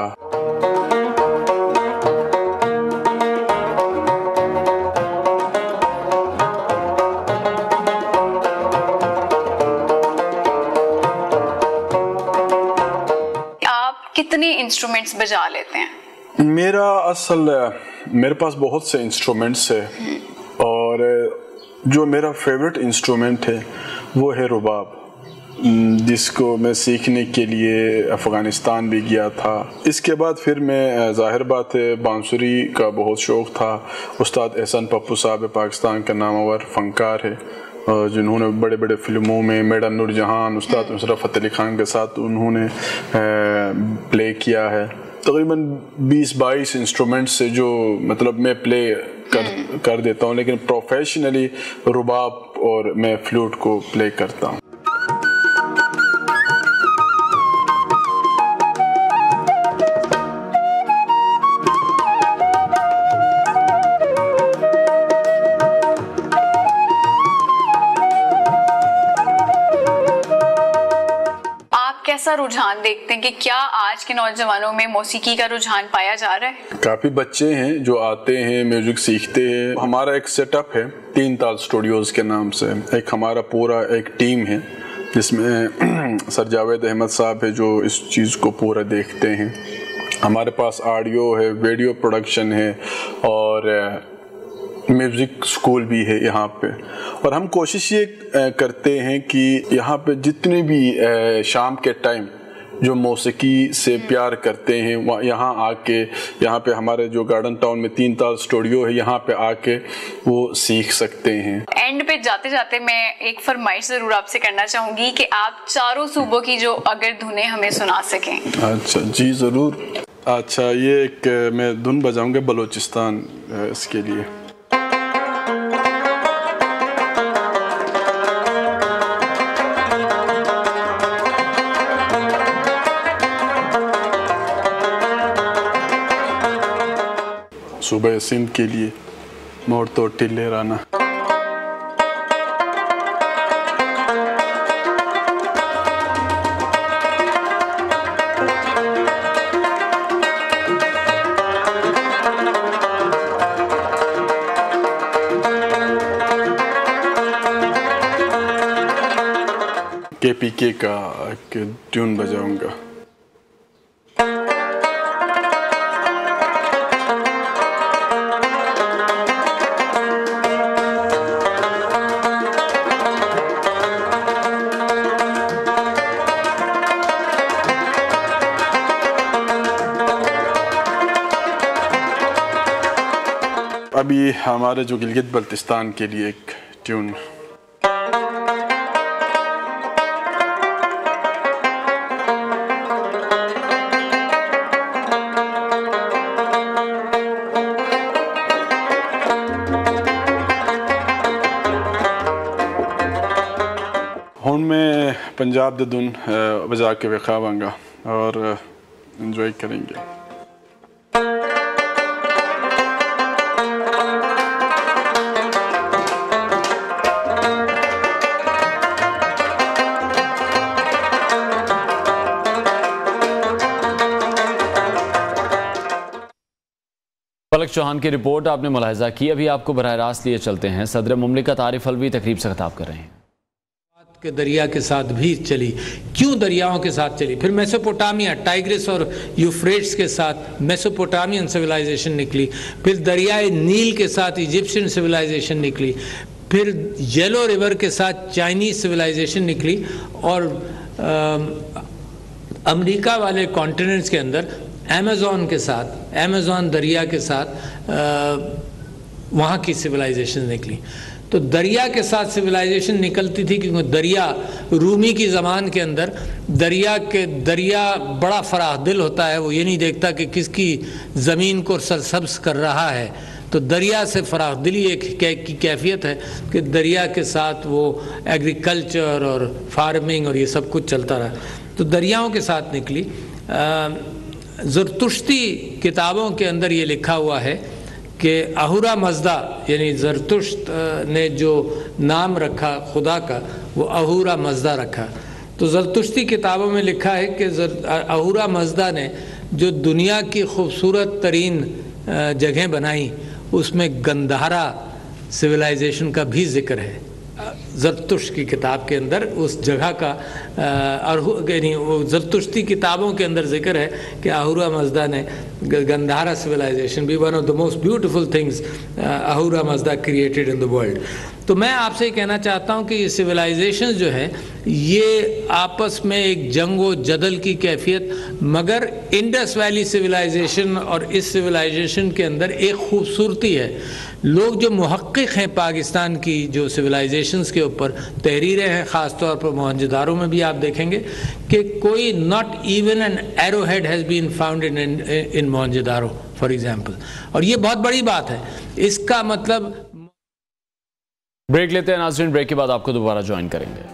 आप कितने इंस्ट्रूमेंट्स बजा लेते हैं? मेरे पास बहुत से इंस्ट्रूमेंट्स है, और जो मेरा फेवरेट इंस्ट्रूमेंट है वो है रुबाब, जिसको मैं सीखने के लिए अफ़गानिस्तान भी गया था। इसके बाद फिर मैं, ज़ाहिर बात है, बांसुरी का बहुत शौक़ था। उस्ताद एहसन पप्पू साहब पाकिस्तान का नामवर फ़नकार है, जिन्होंने बड़े बड़े फिल्मों में मैडम नूरजहान, उस्ताद नुसरत फ़तेह अली खान के साथ उन्होंने प्ले किया है। तकरीबन 20-22 इंस्ट्रूमेंट से जो मतलब मैं प्ले कर देता हूँ, लेकिन प्रोफेशनली रुबाब और मैं फ्लूट को प्ले करता हूँ। कैसा रुझान देखते हैं कि क्या आज के नौजवानों में मौसीकी का रुझान पाया जा रहा है? काफी बच्चे हैं जो आते हैं, म्यूजिक सीखते हैं। हमारा एक सेटअप है 3 ताल स्टूडियोज के नाम से। एक हमारा पूरा एक टीम है जिसमें सर जावेद अहमद साहब है जो इस चीज को पूरा देखते हैं। हमारे पास ऑडियो है, वीडियो प्रोडक्शन है, और म्यूज़िक स्कूल भी है यहाँ पे। और हम कोशिश ये करते हैं कि यहाँ पे जितने भी शाम के टाइम जो मौसीकी से प्यार करते हैं, वहाँ यहाँ आके, यहाँ पे हमारे जो गार्डन टाउन में 3 ताल स्टूडियो है, यहाँ पे आके वो सीख सकते हैं। एंड पे जाते जाते मैं एक फरमाइश जरूर आपसे करना चाहूंगी कि आप चारों सूबों की जो अगर धुनें हमें सुना सकें। अच्छा जी, ज़रूर। अच्छा, ये एक मैं धुन बजाऊंगा बलोचिस्तान इसके लिए। सुबह सिंध के लिए मोड़ तो टिल्ले राना। KPK का ट्यून बजाऊंगा। अभी हमारे जो गिलगित बल्तिस्तान के लिए एक ट्यून। हुण मैं पंजाब दी धुन बजा के विखावांगा और एंजॉय करेंगे। पलक चौहान की रिपोर्ट आपने मुलाहिजा की। अभी आपको बराह रास्त लिए चलते हैं। सदर मुमलिकत आरिफ अलवी तकरीब से खिताब कर रहे हैं। के दरिया के साथ भी चली, क्यों दरियाओं के साथ चली? फिर मेसोपोटामिया, टाइग्रिस और यूफ्रेट्स के साथ मेसोपोटामियन सिविलाइजेशन निकली, फिर दरियाए नील के साथ इजिप्शियन सिविलाइजेशन निकली, फिर येलो रिवर के साथ चाइनीज सिविलाइजेशन निकली, और अमेरिका वाले कॉन्टिनेंट्स के अंदर अमेज़न के साथ, अमेज़न दरिया के साथ वहाँ की सिविलाइजेशन निकली। तो दरिया के साथ सिविलाइजेशन निकलती थी क्योंकि दरिया, रूमी की ज़बान के अंदर दरिया बड़ा फराह दिल होता है। वो ये नहीं देखता कि किसकी ज़मीन को सरसब्ज़ कर रहा है, तो दरिया से फराखदिली एक की कैफियत है कि दरिया के साथ वो एग्रीकल्चर और फार्मिंग और ये सब कुछ चलता रहा, तो दरियाओं के साथ निकली। ज़रतुश्ती किताबों के अंदर ये लिखा हुआ है कि अहुरा मज़दा, यानी ज़रतुश्त ने जो नाम रखा खुदा का वो अहुरा मज़दा रखा। तो ज़रतुश्ती किताबों में लिखा है कि अहुरा मज़दा ने जो दुनिया की खूबसूरत तरीन जगहें बनाई उसमें गंधारा सिविलाइजेशन का भी जिक्र है। ज़रतुश्त की किताब के अंदर उस जगह का यानी ज़रतुश्ती किताबों के अंदर जिक्र है कि अहुरा मज़दा ने गंधारा सिविलाइजेशन भी one of the most beautiful things Ahura Mazda created in the world. तो मैं आपसे ये कहना चाहता हूँ कि ये सिविलाइजेशन जो है ये आपस में एक जंग व जदल की कैफियत, मगर इंडस वैली सिविलाइजेशन और इस सिविलाइजेशन के अंदर एक खूबसूरती है। लोग जो मुहक्किक हैं पाकिस्तान की जो सिविलाइजेशंस के ऊपर तहरीरें हैं, ख़ास तौर पर मोहनजोदारो में भी आप देखेंगे कि कोई not even an arrowhead has been found in Mohenjodaro for example, और ये बहुत बड़ी बात है। इसका मतलब ब्रेक लेते हैं नाज़रीन, ब्रेक के बाद आपको दोबारा ज्वाइन करेंगे।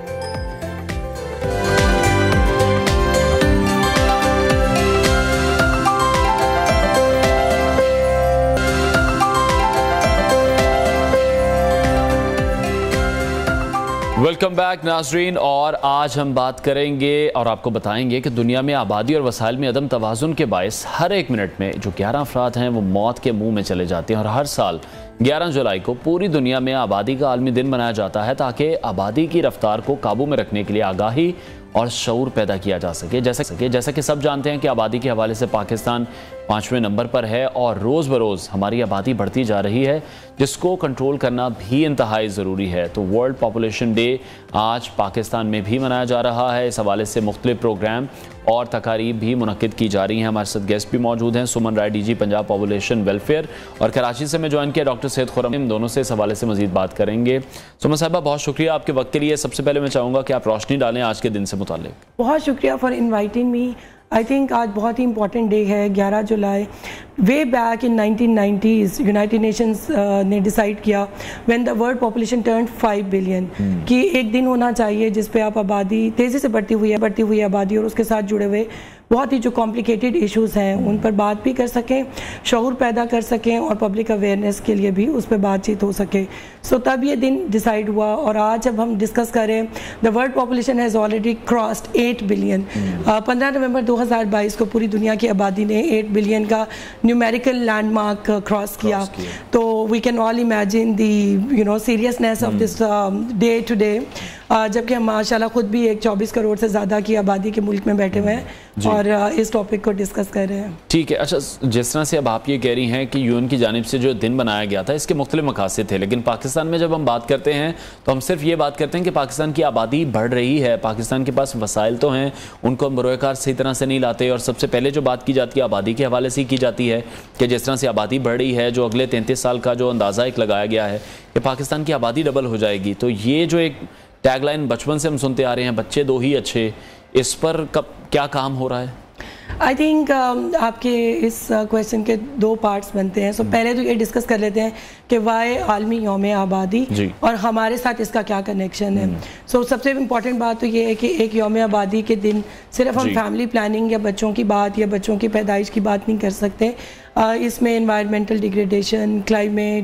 वेलकम बैक नाज़रीन, और आज हम बात करेंगे और आपको बताएंगे कि दुनिया में आबादी और वसाइल में अदम तवाज़ुन के बायस हर एक मिनट में जो 11 अफराद हैं वो मौत के मुंह में चले जाते हैं। और हर साल 11 जुलाई को पूरी दुनिया में आबादी का आलमी दिन मनाया जाता है ताकि आबादी की रफ्तार को काबू में रखने के लिए आगाही और शऊर पैदा किया जा सके। जैसा कि सब जानते हैं कि आबादी के हवाले से पाकिस्तान 5वें नंबर पर है और रोज़ बरोज़ हमारी आबादी बढ़ती जा रही है, जिसको कंट्रोल करना भी इंतहाई ज़रूरी है। तो वर्ल्ड पॉपुलेशन डे आज पाकिस्तान में भी मनाया जा रहा है। इस हवाले से मुख्तलिफ प्रोग्राम और तकारीब भी मुनक्किद की जा रही हैं। हमारे साथ गेस्ट भी मौजूद हैं, Suman Rai DG Punjab population welfare, और कराची से मैं ज्वाइन किया डॉक्टर सैयद खुर्रम। दोनों से इस हवाले से मजीद बात करेंगे। सुमन साहिबा, बहुत शुक्रिया आपके वक्त के लिए। सबसे पहले मैं चाहूँगा कि आप रोशनी डालें आज के दिन से मुताल्लिक। बहुत शुक्रिया for inviting me. I think आज बहुत ही इंपॉर्टेंट डे है, 11 जुलाई। Way back in 1990s United Nations ने डिसाइड किया when the world population turn 5 billion कि एक दिन होना चाहिए जिस पे आप आबादी तेज़ी से बढ़ती हुई आबादी और उसके साथ जुड़े हुए बहुत ही जो कॉम्प्लिकेटेड इश्यूज़ हैं उन पर बात भी कर सकें, शऊर पैदा कर सकें और पब्लिक अवेयरनेस के लिए भी उस पर बातचीत हो सके। सो तब ये दिन डिसाइड हुआ और आज जब हम डिस्कस करें the world population has already crossed 8 billion. 15 नवंबर 2022 को पूरी दुनिया की आबादी ने 8 बिलियन का न्यूमेरिकल लैंडमार्क क्रॉस किया। तो we can all imagine the seriousness of this day today, जबकि हम माशाल्लाह खुद भी एक 24 करोड़ से ज़्यादा की आबादी के मुल्क में बैठे हुए हैं और इस टॉपिक को डिस्कस कर रहे हैं। ठीक है, अच्छा, जिस तरह से अब आप ये कह रही हैं कि यूएन की जानिब से जो दिन बनाया गया था इसके मुख्तलिफ मकासद थे, लेकिन पाकिस्तान में जब हम बात करते हैं तो हम सिर्फ ये बात करते हैं कि पाकिस्तान की आबादी बढ़ रही है, पाकिस्तान के पास वसाइल तो हैं, उनको हम बरोएकार सही तरह से नहीं लाते। और सबसे पहले जो बात की जाती है आबादी के हवाले से की जाती है कि जिस तरह से आबादी बढ़ रही है, जो अगले 33 साल का जो अंदाज़ा एक लगाया गया है कि पाकिस्तान की आबादी डबल हो जाएगी, तो ये जो एक टैगलाइन बचपन से हम सुनते आ रहे हैं, बच्चे दो ही अच्छे, इस पर कब क्या काम हो रहा है? आई थिंक आपके इस क्वेश्चन के 2 पार्ट्स बनते हैं। सो पहले तो ये डिस्कस कर लेते हैं कि वाई आलमी यौम आबादी और हमारे साथ इसका क्या कनेक्शन है। सो सबसे इम्पॉर्टेंट बात तो ये है कि एक यौम आबादी के दिन सिर्फ हम फैमिली प्लानिंग या बच्चों की बात या बच्चों की पैदाइश की बात नहीं कर सकते। इसमें एनवायरमेंटल डिग्रेडेशन, क्लाइमेट,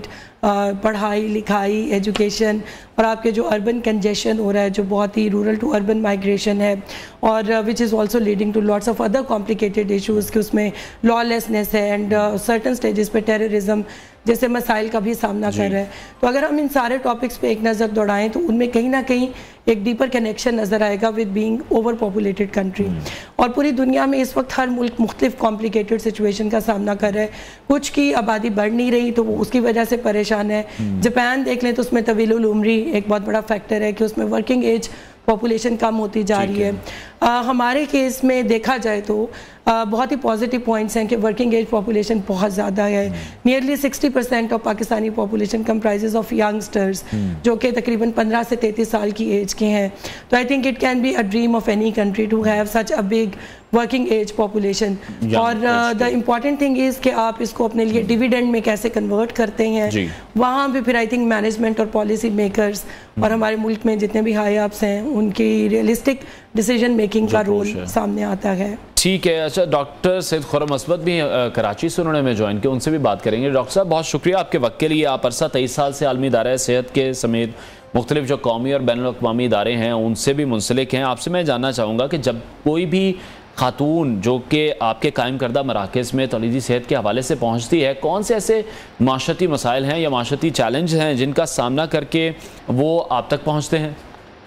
पढ़ाई लिखाई, एजुकेशन और आपके जो अर्बन कंजेशन हो रहा है, जो बहुत ही रूरल टू अर्बन माइग्रेशन है, और which is also leading to lots of other complicated issues कि उसमें लॉलेसनेस है एंड सर्टन स्टेजेस पे टेररिज्म जैसे मसाइल का भी सामना कर रहे हैं। तो अगर हम इन सारे टॉपिक्स पे एक नज़र दौड़ाएं तो उनमें कहीं ना कहीं एक डीपर कनेक्शन नज़र आएगा with being overpopulated country. और पूरी दुनिया में इस वक्त हर मुल्क मुख्तलिफ कॉम्प्लिकेटेड सिचुएशन का सामना कर रहा है। कुछ की आबादी बढ़ नहीं रही तो वो उसकी वजह से परेशान है। जापान देख लें तो उसमें तवीलुल उम्री एक बहुत बड़ा फैक्टर है कि उसमें वर्किंग एज पॉपुलेशन कम होती जा रही है। हमारे केस में देखा जाए तो बहुत ही पॉजिटिव पॉइंट्स हैं कि वर्किंग एज पॉपुलेशन बहुत ज़्यादा है। Nearly 60% of Pakistani population comprises of youngsters जो कि तकरीबन 15 से 33 साल की एज के हैं। तो I think it can be a dream of any country to have such a big working age population. और द इम्पॉर्टेंट थिंग इज़ कि आप इसको अपने लिए डिविडेंड में कैसे कन्वर्ट करते हैं, वहाँ पे फिर आई थिंक मैनेजमेंट और पॉलिसी मेकर्स और हमारे मुल्क में जितने भी हाई अप्स हैं उनकी रियलिस्टिक डिसीजन मेकिंग का रोल सामने आता है। ठीक है। अच्छा, डॉक्टर सैयद खुर्रम अस्मद भी कराची से उन्होंने हमें ज्वाइन किया, उनसे भी बात करेंगे। डॉक्टर साहब, बहुत शुक्रिया आपके वक्त के लिए। आप अरसा 23 साल से आलमी इदारे सेहत के समेत मुख्तलिफ जो कौमी और बैनुल अक़वामी इदारे हैं उनसे भी मुंसलिक हैं। आपसे मैं जानना चाहूँगा कि जब कोई भी खातून जो कि आपके कायम करदा मराकज़ में तौलीदी सेहत के हवाले से पहुँचती है, कौन से ऐसे माशरती मसाइल हैं या माशरती चैलेंज हैं जिनका सामना करके वो आप तक पहुँचते हैं?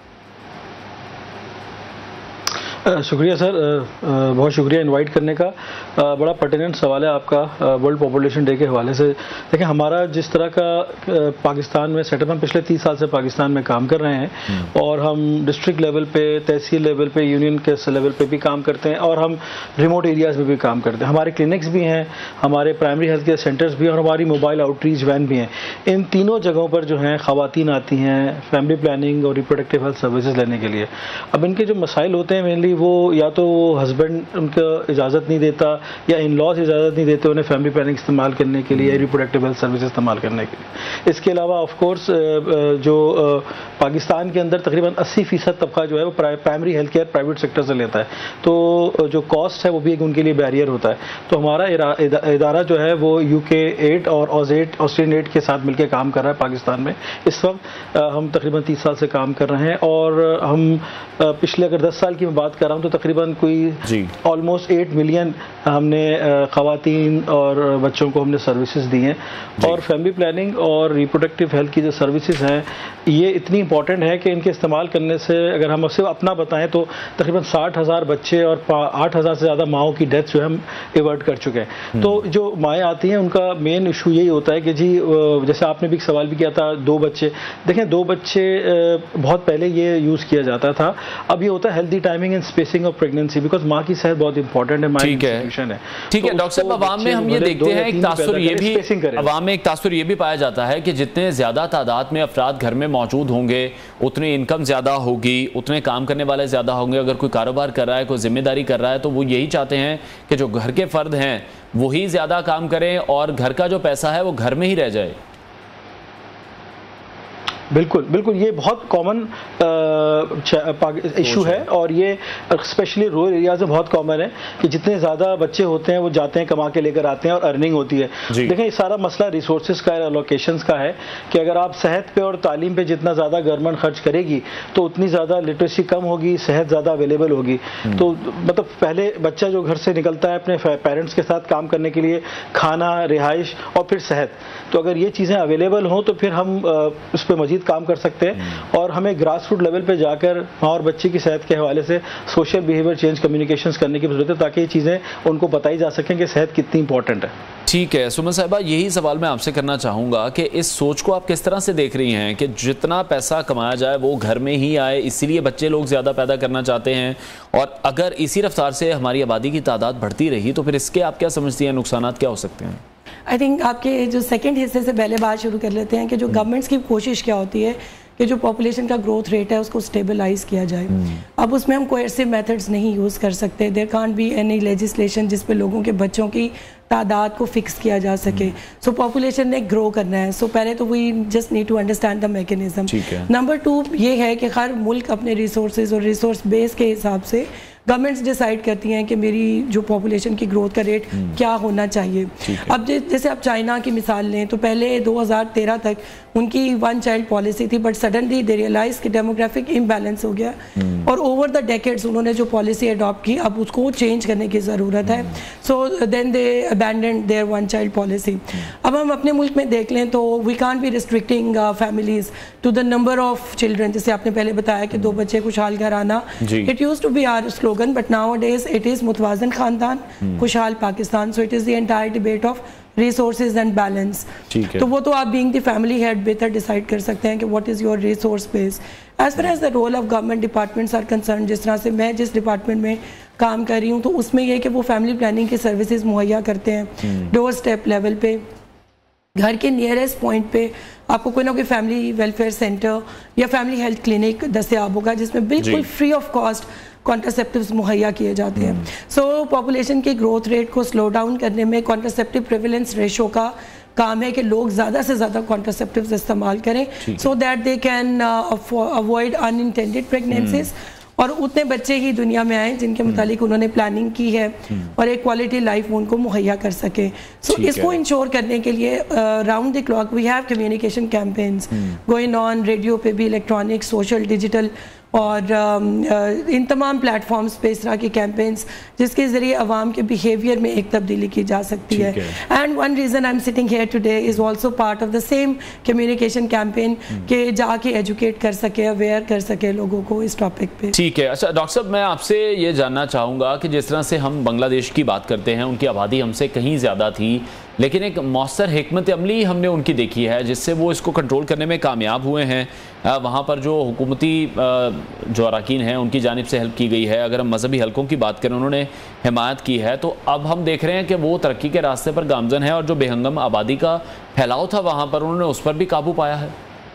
शुक्रिया सर, बहुत शुक्रिया इनवाइट करने का। बड़ा पर्टिनेंट सवाल है आपका वर्ल्ड पॉपुलेशन डे के हवाले से। देखिए, हमारा जिस तरह का पाकिस्तान में सेटअप, हम पिछले 30 साल से पाकिस्तान में काम कर रहे हैं और हम डिस्ट्रिक्ट लेवल पे, तहसील लेवल पे, यूनियन के लेवल पे भी काम करते हैं और हम रिमोट एरियाज़ में भी काम करते हैं। हमारे क्लिनिक्स भी हैं, हमारे प्राइमरी हेल्थ केयर सेंटर्स भी हैं और हमारी मोबाइल आउटरीच वैन भी हैं। इन तीनों जगहों पर जो हैं ख़वातीन आती हैं फैमिली प्लानिंग और रिप्रोडक्टिव हेल्थ सर्विसेज लेने के लिए। अब इनके जो मसाइल होते हैं मेनली वो या तो हस्बैंड उनको इजाज़त नहीं देता या इन लॉज इजाज़त नहीं देते उन्हें फैमिली प्लानिंग इस्तेमाल करने के लिए, रिप्रोडक्टिव हेल्थ सर्विस इस्तेमाल करने के लिए। इसके अलावा ऑफ कोर्स जो पाकिस्तान के अंदर तकरीबन 80% तबका जो है वो primary health care private sector से लेता है, तो जो कॉस्ट है वो भी एक उनके लिए बैरियर होता है। तो हमारा इदारा जो है वो UK 8 और ऑस्ट्रेलियन 8 के साथ मिलकर काम कर रहा है पाकिस्तान में। इस वक्त हम तकरीबन 30 साल से काम कर रहे हैं और हम पिछले अगर 10 साल की मैं बात कर रहा हूँ तो तकरीबन कोई ऑलमोस्ट 8 मिलियन हमने ख़वातीन और बच्चों को हमने सर्विसेज दी हैं। और फैमिली प्लानिंग और रिप्रोडक्टिव हेल्थ की जो सर्विसेज हैं ये इतनी इंपॉर्टेंट है कि इनके इस्तेमाल करने से अगर हम सिर्फ अपना बताएं तो तकरीबन 60,000 बच्चे और 8,000 से ज़्यादा माओं की डेथ जो है हम एवर्ट कर चुके हैं। तो जो माएँ आती हैं उनका मेन इशू यही होता है कि जी, जैसे आपने भी एक सवाल भी किया था, 2 बच्चे। देखें, 2 बच्चे बहुत पहले ये यूज़ किया जाता था, अब ये होता है healthy timing and spacing of pregnancy, because माँ की सेहत बहुत इंपॉर्टेंट है। ठीक है डॉक्टर साहब, अवाम में हम ये देखते हैं एक तासुर ये भी पाया जाता है कि जितने ज़्यादा तादाद में अफराद घर में मौजूद होंगे उतनी इनकम ज़्यादा होगी, उतने काम करने वाले ज़्यादा होंगे। अगर कोई कारोबार कर रहा है, कोई जिम्मेदारी कर रहा है, तो वो यही चाहते हैं कि जो घर के फ़र्द हैं वही ज़्यादा काम करें और घर का जो पैसा है वो घर में ही रह जाए। बिल्कुल बिल्कुल, ये बहुत कॉमन इशू है और ये स्पेशली रूरल एरियाज में बहुत कॉमन है कि जितने ज़्यादा बच्चे होते हैं वो जाते हैं, कमा के लेकर आते हैं और अर्निंग होती है। देखें, ये सारा मसला रिसोर्सेज का है, लोकेशंस का है कि अगर आप सेहत पे और तालीम पे जितना ज़्यादा गवर्नमेंट खर्च करेगी तो उतनी ज़्यादा लिटरेसी कम होगी, सेहत ज़्यादा अवेलेबल होगी। तो मतलब पहले बच्चा जो घर से निकलता है अपने पेरेंट्स के साथ काम करने के लिए, खाना, रिहाइश और फिर सेहत, तो अगर ये चीज़ें अवेलेबल हों तो फिर हम उस पर मजीद काम कर सकते हैं और हमें ग्रास रूट लेवल पे जाकर माँ और बच्चे की सेहत के हवाले से सोशल बिहेवियर चेंज कम्युनिकेशंस करने की जरूरत है ताकि ये चीज़ें उनको बताई जा सकें कि सेहत कितनी इंपॉर्टेंट है। ठीक है सुमन साहिबा, यही सवाल मैं आपसे करना चाहूँगा कि इस सोच को आप किस तरह से देख रही हैं कि जितना पैसा कमाया जाए वो घर में ही आए, इसीलिए बच्चे लोग ज़्यादा पैदा करना चाहते हैं, और अगर इसी रफ्तार से हमारी आबादी की तादाद बढ़ती रही तो फिर इसके आप क्या समझती हैं, नुकसानात क्या हो सकते हैं? आई थिंक आपके जो सेकंड हिस्से से पहले बात शुरू कर लेते हैं कि जो गवर्नमेंट्स की कोशिश क्या होती है कि जो पॉपुलेशन का ग्रोथ रेट है उसको स्टेबलाइज किया जाए। अब उसमें हम कोएर्सिव मेथड्स नहीं यूज़ कर सकते। There can't be any legislation जिस पे लोगों के बच्चों की तादाद को फिक्स किया जा सके। सो पॉपुलेशन ने ग्रो करना है, सो पहले तो we just need to understand the mechanism. Number 2 ये है कि हर मुल्क अपने रिसोर्सेज और रिसोर्स बेस के हिसाब से गवर्नमेंट्स डिसाइड करती हैं कि मेरी जो पॉपुलेशन की ग्रोथ का रेट क्या होना चाहिए। अब जैसे आप चाइना की मिसाल लें तो पहले 2013 तक उनकी 1 चाइल्ड पॉलिसी थी, बट सडनली दे रियलाइज कि डेमोग्राफिक इम्बैलेंस हो गया और ओवर द डेकेड्स उन्होंने जो पॉलिसी अडॉप्ट की अब उसको चेंज करने की ज़रूरत है। So then they abandon their 1 child policy. अब हम अपने मुल्क में देख लें तो we can't be restricting families to the number of children. जैसे आपने पहले बताया कि 2 बच्चे खुशहाल घर आना, it used to be our slogan, but nowadays it is मुतवाज़न खानदान खुशहाल पाकिस्तान। so it is the entire debate of resources and balance. तो वो तो आप बीइंग द फैमिली हेड बेहतर डिसाइड कर सकते हैं कि what is your resource base. As far as the role of government departments are concern, जिस तरह से मैं जिस डिपार्टमेंट में काम कर रही हूँ तो उसमें यह कि वो फैमिली प्लानिंग की सर्विसेज मुहैया करते हैं डोर स्टेप लेवल पे, घर के नियरेस्ट पॉइंट पे आपको कोई ना कोई फैमिली वेलफेयर सेंटर या फैमिली हेल्थ क्लिनिक दस्तयाब होगा जिसमें बिल्कुल फ्री ऑफ कॉस्ट कॉन्ट्रासेप्टिव्स मुहैया किए जाते हैं। सो पॉपुलेशन के ग्रोथ रेट को स्लो डाउन करने में कॉन्ट्रासेप्टिव प्रिवेलेंस रेशो का काम है कि लोग ज़्यादा से ज़्यादा कॉन्ट्रासेप्टिव्स इस्तेमाल करें so that they can avoid unintended pregnancies और उतने बच्चे ही दुनिया में आए जिनके मुतालिक उन्होंने प्लानिंग की है और एक क्वालिटी लाइफ उनको मुहैया कर सके। सो इसको इंश्योर करने के लिए round the clock we have communication campaigns going on, radio पे भी, इलेक्ट्रॉनिक, सोशल, डिजिटल और इन तमाम प्लेटफॉर्म्स पे इस तरह के कैंपेन्स जिसके ज़रिए अवाम के बिहेवियर में एक तब्दीली की जा सकती है। And one reason I am sitting here today is also part of the same communication campaign के जाके एजुकेट कर सके, अवेयर कर सके लोगों को इस टॉपिक पे। ठीक है। अच्छा डॉक्टर साहब, मैं आपसे ये जानना चाहूँगा कि जिस तरह से हम बांग्लादेश की बात करते हैं, उनकी आबादी हमसे कहीं ज़्यादा थी लेकिन एक मौसर हिकमत अमली हमने उनकी देखी है जिससे वो इसको कंट्रोल करने में कामयाब हुए हैं। वहाँ पर जो हुकूमती जो अरकान हैं उनकी जानिब से हेल्प की गई है। अगर हम मजहबी हलकों की बात करें, उन्होंने हिमायत की है। तो अब हम देख रहे हैं कि वो तरक्की के रास्ते पर गामजन है और जो बेहंगम आबादी का फैलाव था वहाँ पर उन्होंने उस पर भी काबू पाया है।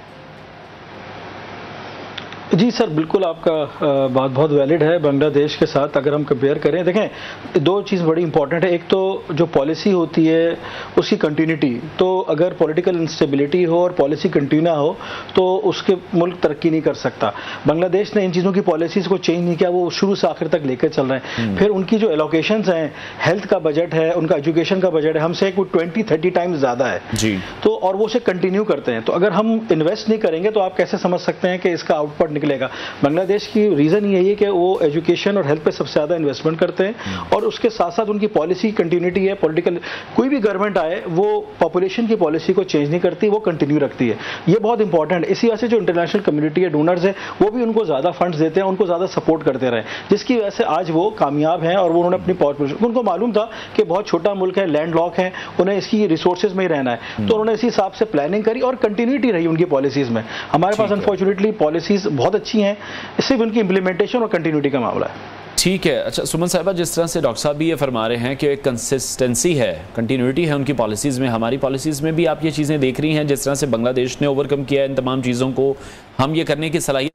जी सर, बिल्कुल आपका बात बहुत वैलिड है। बांग्लादेश के साथ अगर हम कंपेयर करें, देखें दो चीज़ बड़ी इंपॉर्टेंट है। एक तो जो पॉलिसी होती है उसकी कंटिन्यूटी, तो अगर पॉलिटिकल इंस्टेबिलिटी हो और पॉलिसी कंटिन्यू ना हो तो उसके मुल्क तरक्की नहीं कर सकता। बांग्लादेश ने इन चीज़ों की पॉलिसीज़ को चेंज नहीं किया, वो शुरू से आखिर तक लेकर चल रहे हैं। फिर उनकी जो एलोकेशंस हैं, हेल्थ का बजट है, उनका एजुकेशन का बजट है, हमसे एक 20-30 टाइम्स ज़्यादा है जी। तो और वो उसे कंटिन्यू करते हैं। तो अगर हम इन्वेस्ट नहीं करेंगे तो आप कैसे समझ सकते हैं कि इसका आउटपुट निकलेगा। बांग्लादेश की रीजन यही है कि वो एजुकेशन और हेल्थ पे सबसे ज्यादा इन्वेस्टमेंट करते हैं और उसके साथ साथ उनकी पॉलिसी कंटिन्यूटी है। पॉलिटिकल कोई भी गवर्नमेंट आए वो पॉपुलेशन की पॉलिसी को चेंज नहीं करती, वो कंटिन्यू रखती है। ये बहुत इंपॉर्टेंट है। इसी वजह से जो इंटरनेशनल कम्युनिटी है, डोनर्स है, वो भी उनको ज्यादा फंड्स देते हैं, उनको ज्यादा सपोर्ट करते रहे, जिसकी वजह से आज वो कामयाब हैं। और वो उन्होंने अपनी पॉपुलेशन, उनको मालूम था कि बहुत छोटा मुल्क है, लैंड लॉक है, उन्हें इसकी रिसोर्सेज में ही रहना है, तो उन्होंने इसी हिसाब से प्लानिंग करी और कंटिन्यूटी रही उनकी पॉलिसीज में। हमारे पास अनफॉर्चुनेटली पॉलिसीज बहुत अच्छी हैं, सिर्फ उनकी इंप्लीमेंटेशन और कंटिन्यूटी का मामला है। ठीक है। अच्छा सुमन साहिबा, जिस तरह से डॉक्टर साहब भी ये फरमा रहे हैं कि एक कंसिस्टेंसी है, कंटिन्यूटी है उनकी पॉलिसीज़ में, हमारी पॉलिसीज़ में भी आप ये चीज़ें देख रही हैं जिस तरह से बांग्लादेश ने ओवरकम किया है इन तमाम चीज़ों को, हम ये करने की सलाहियत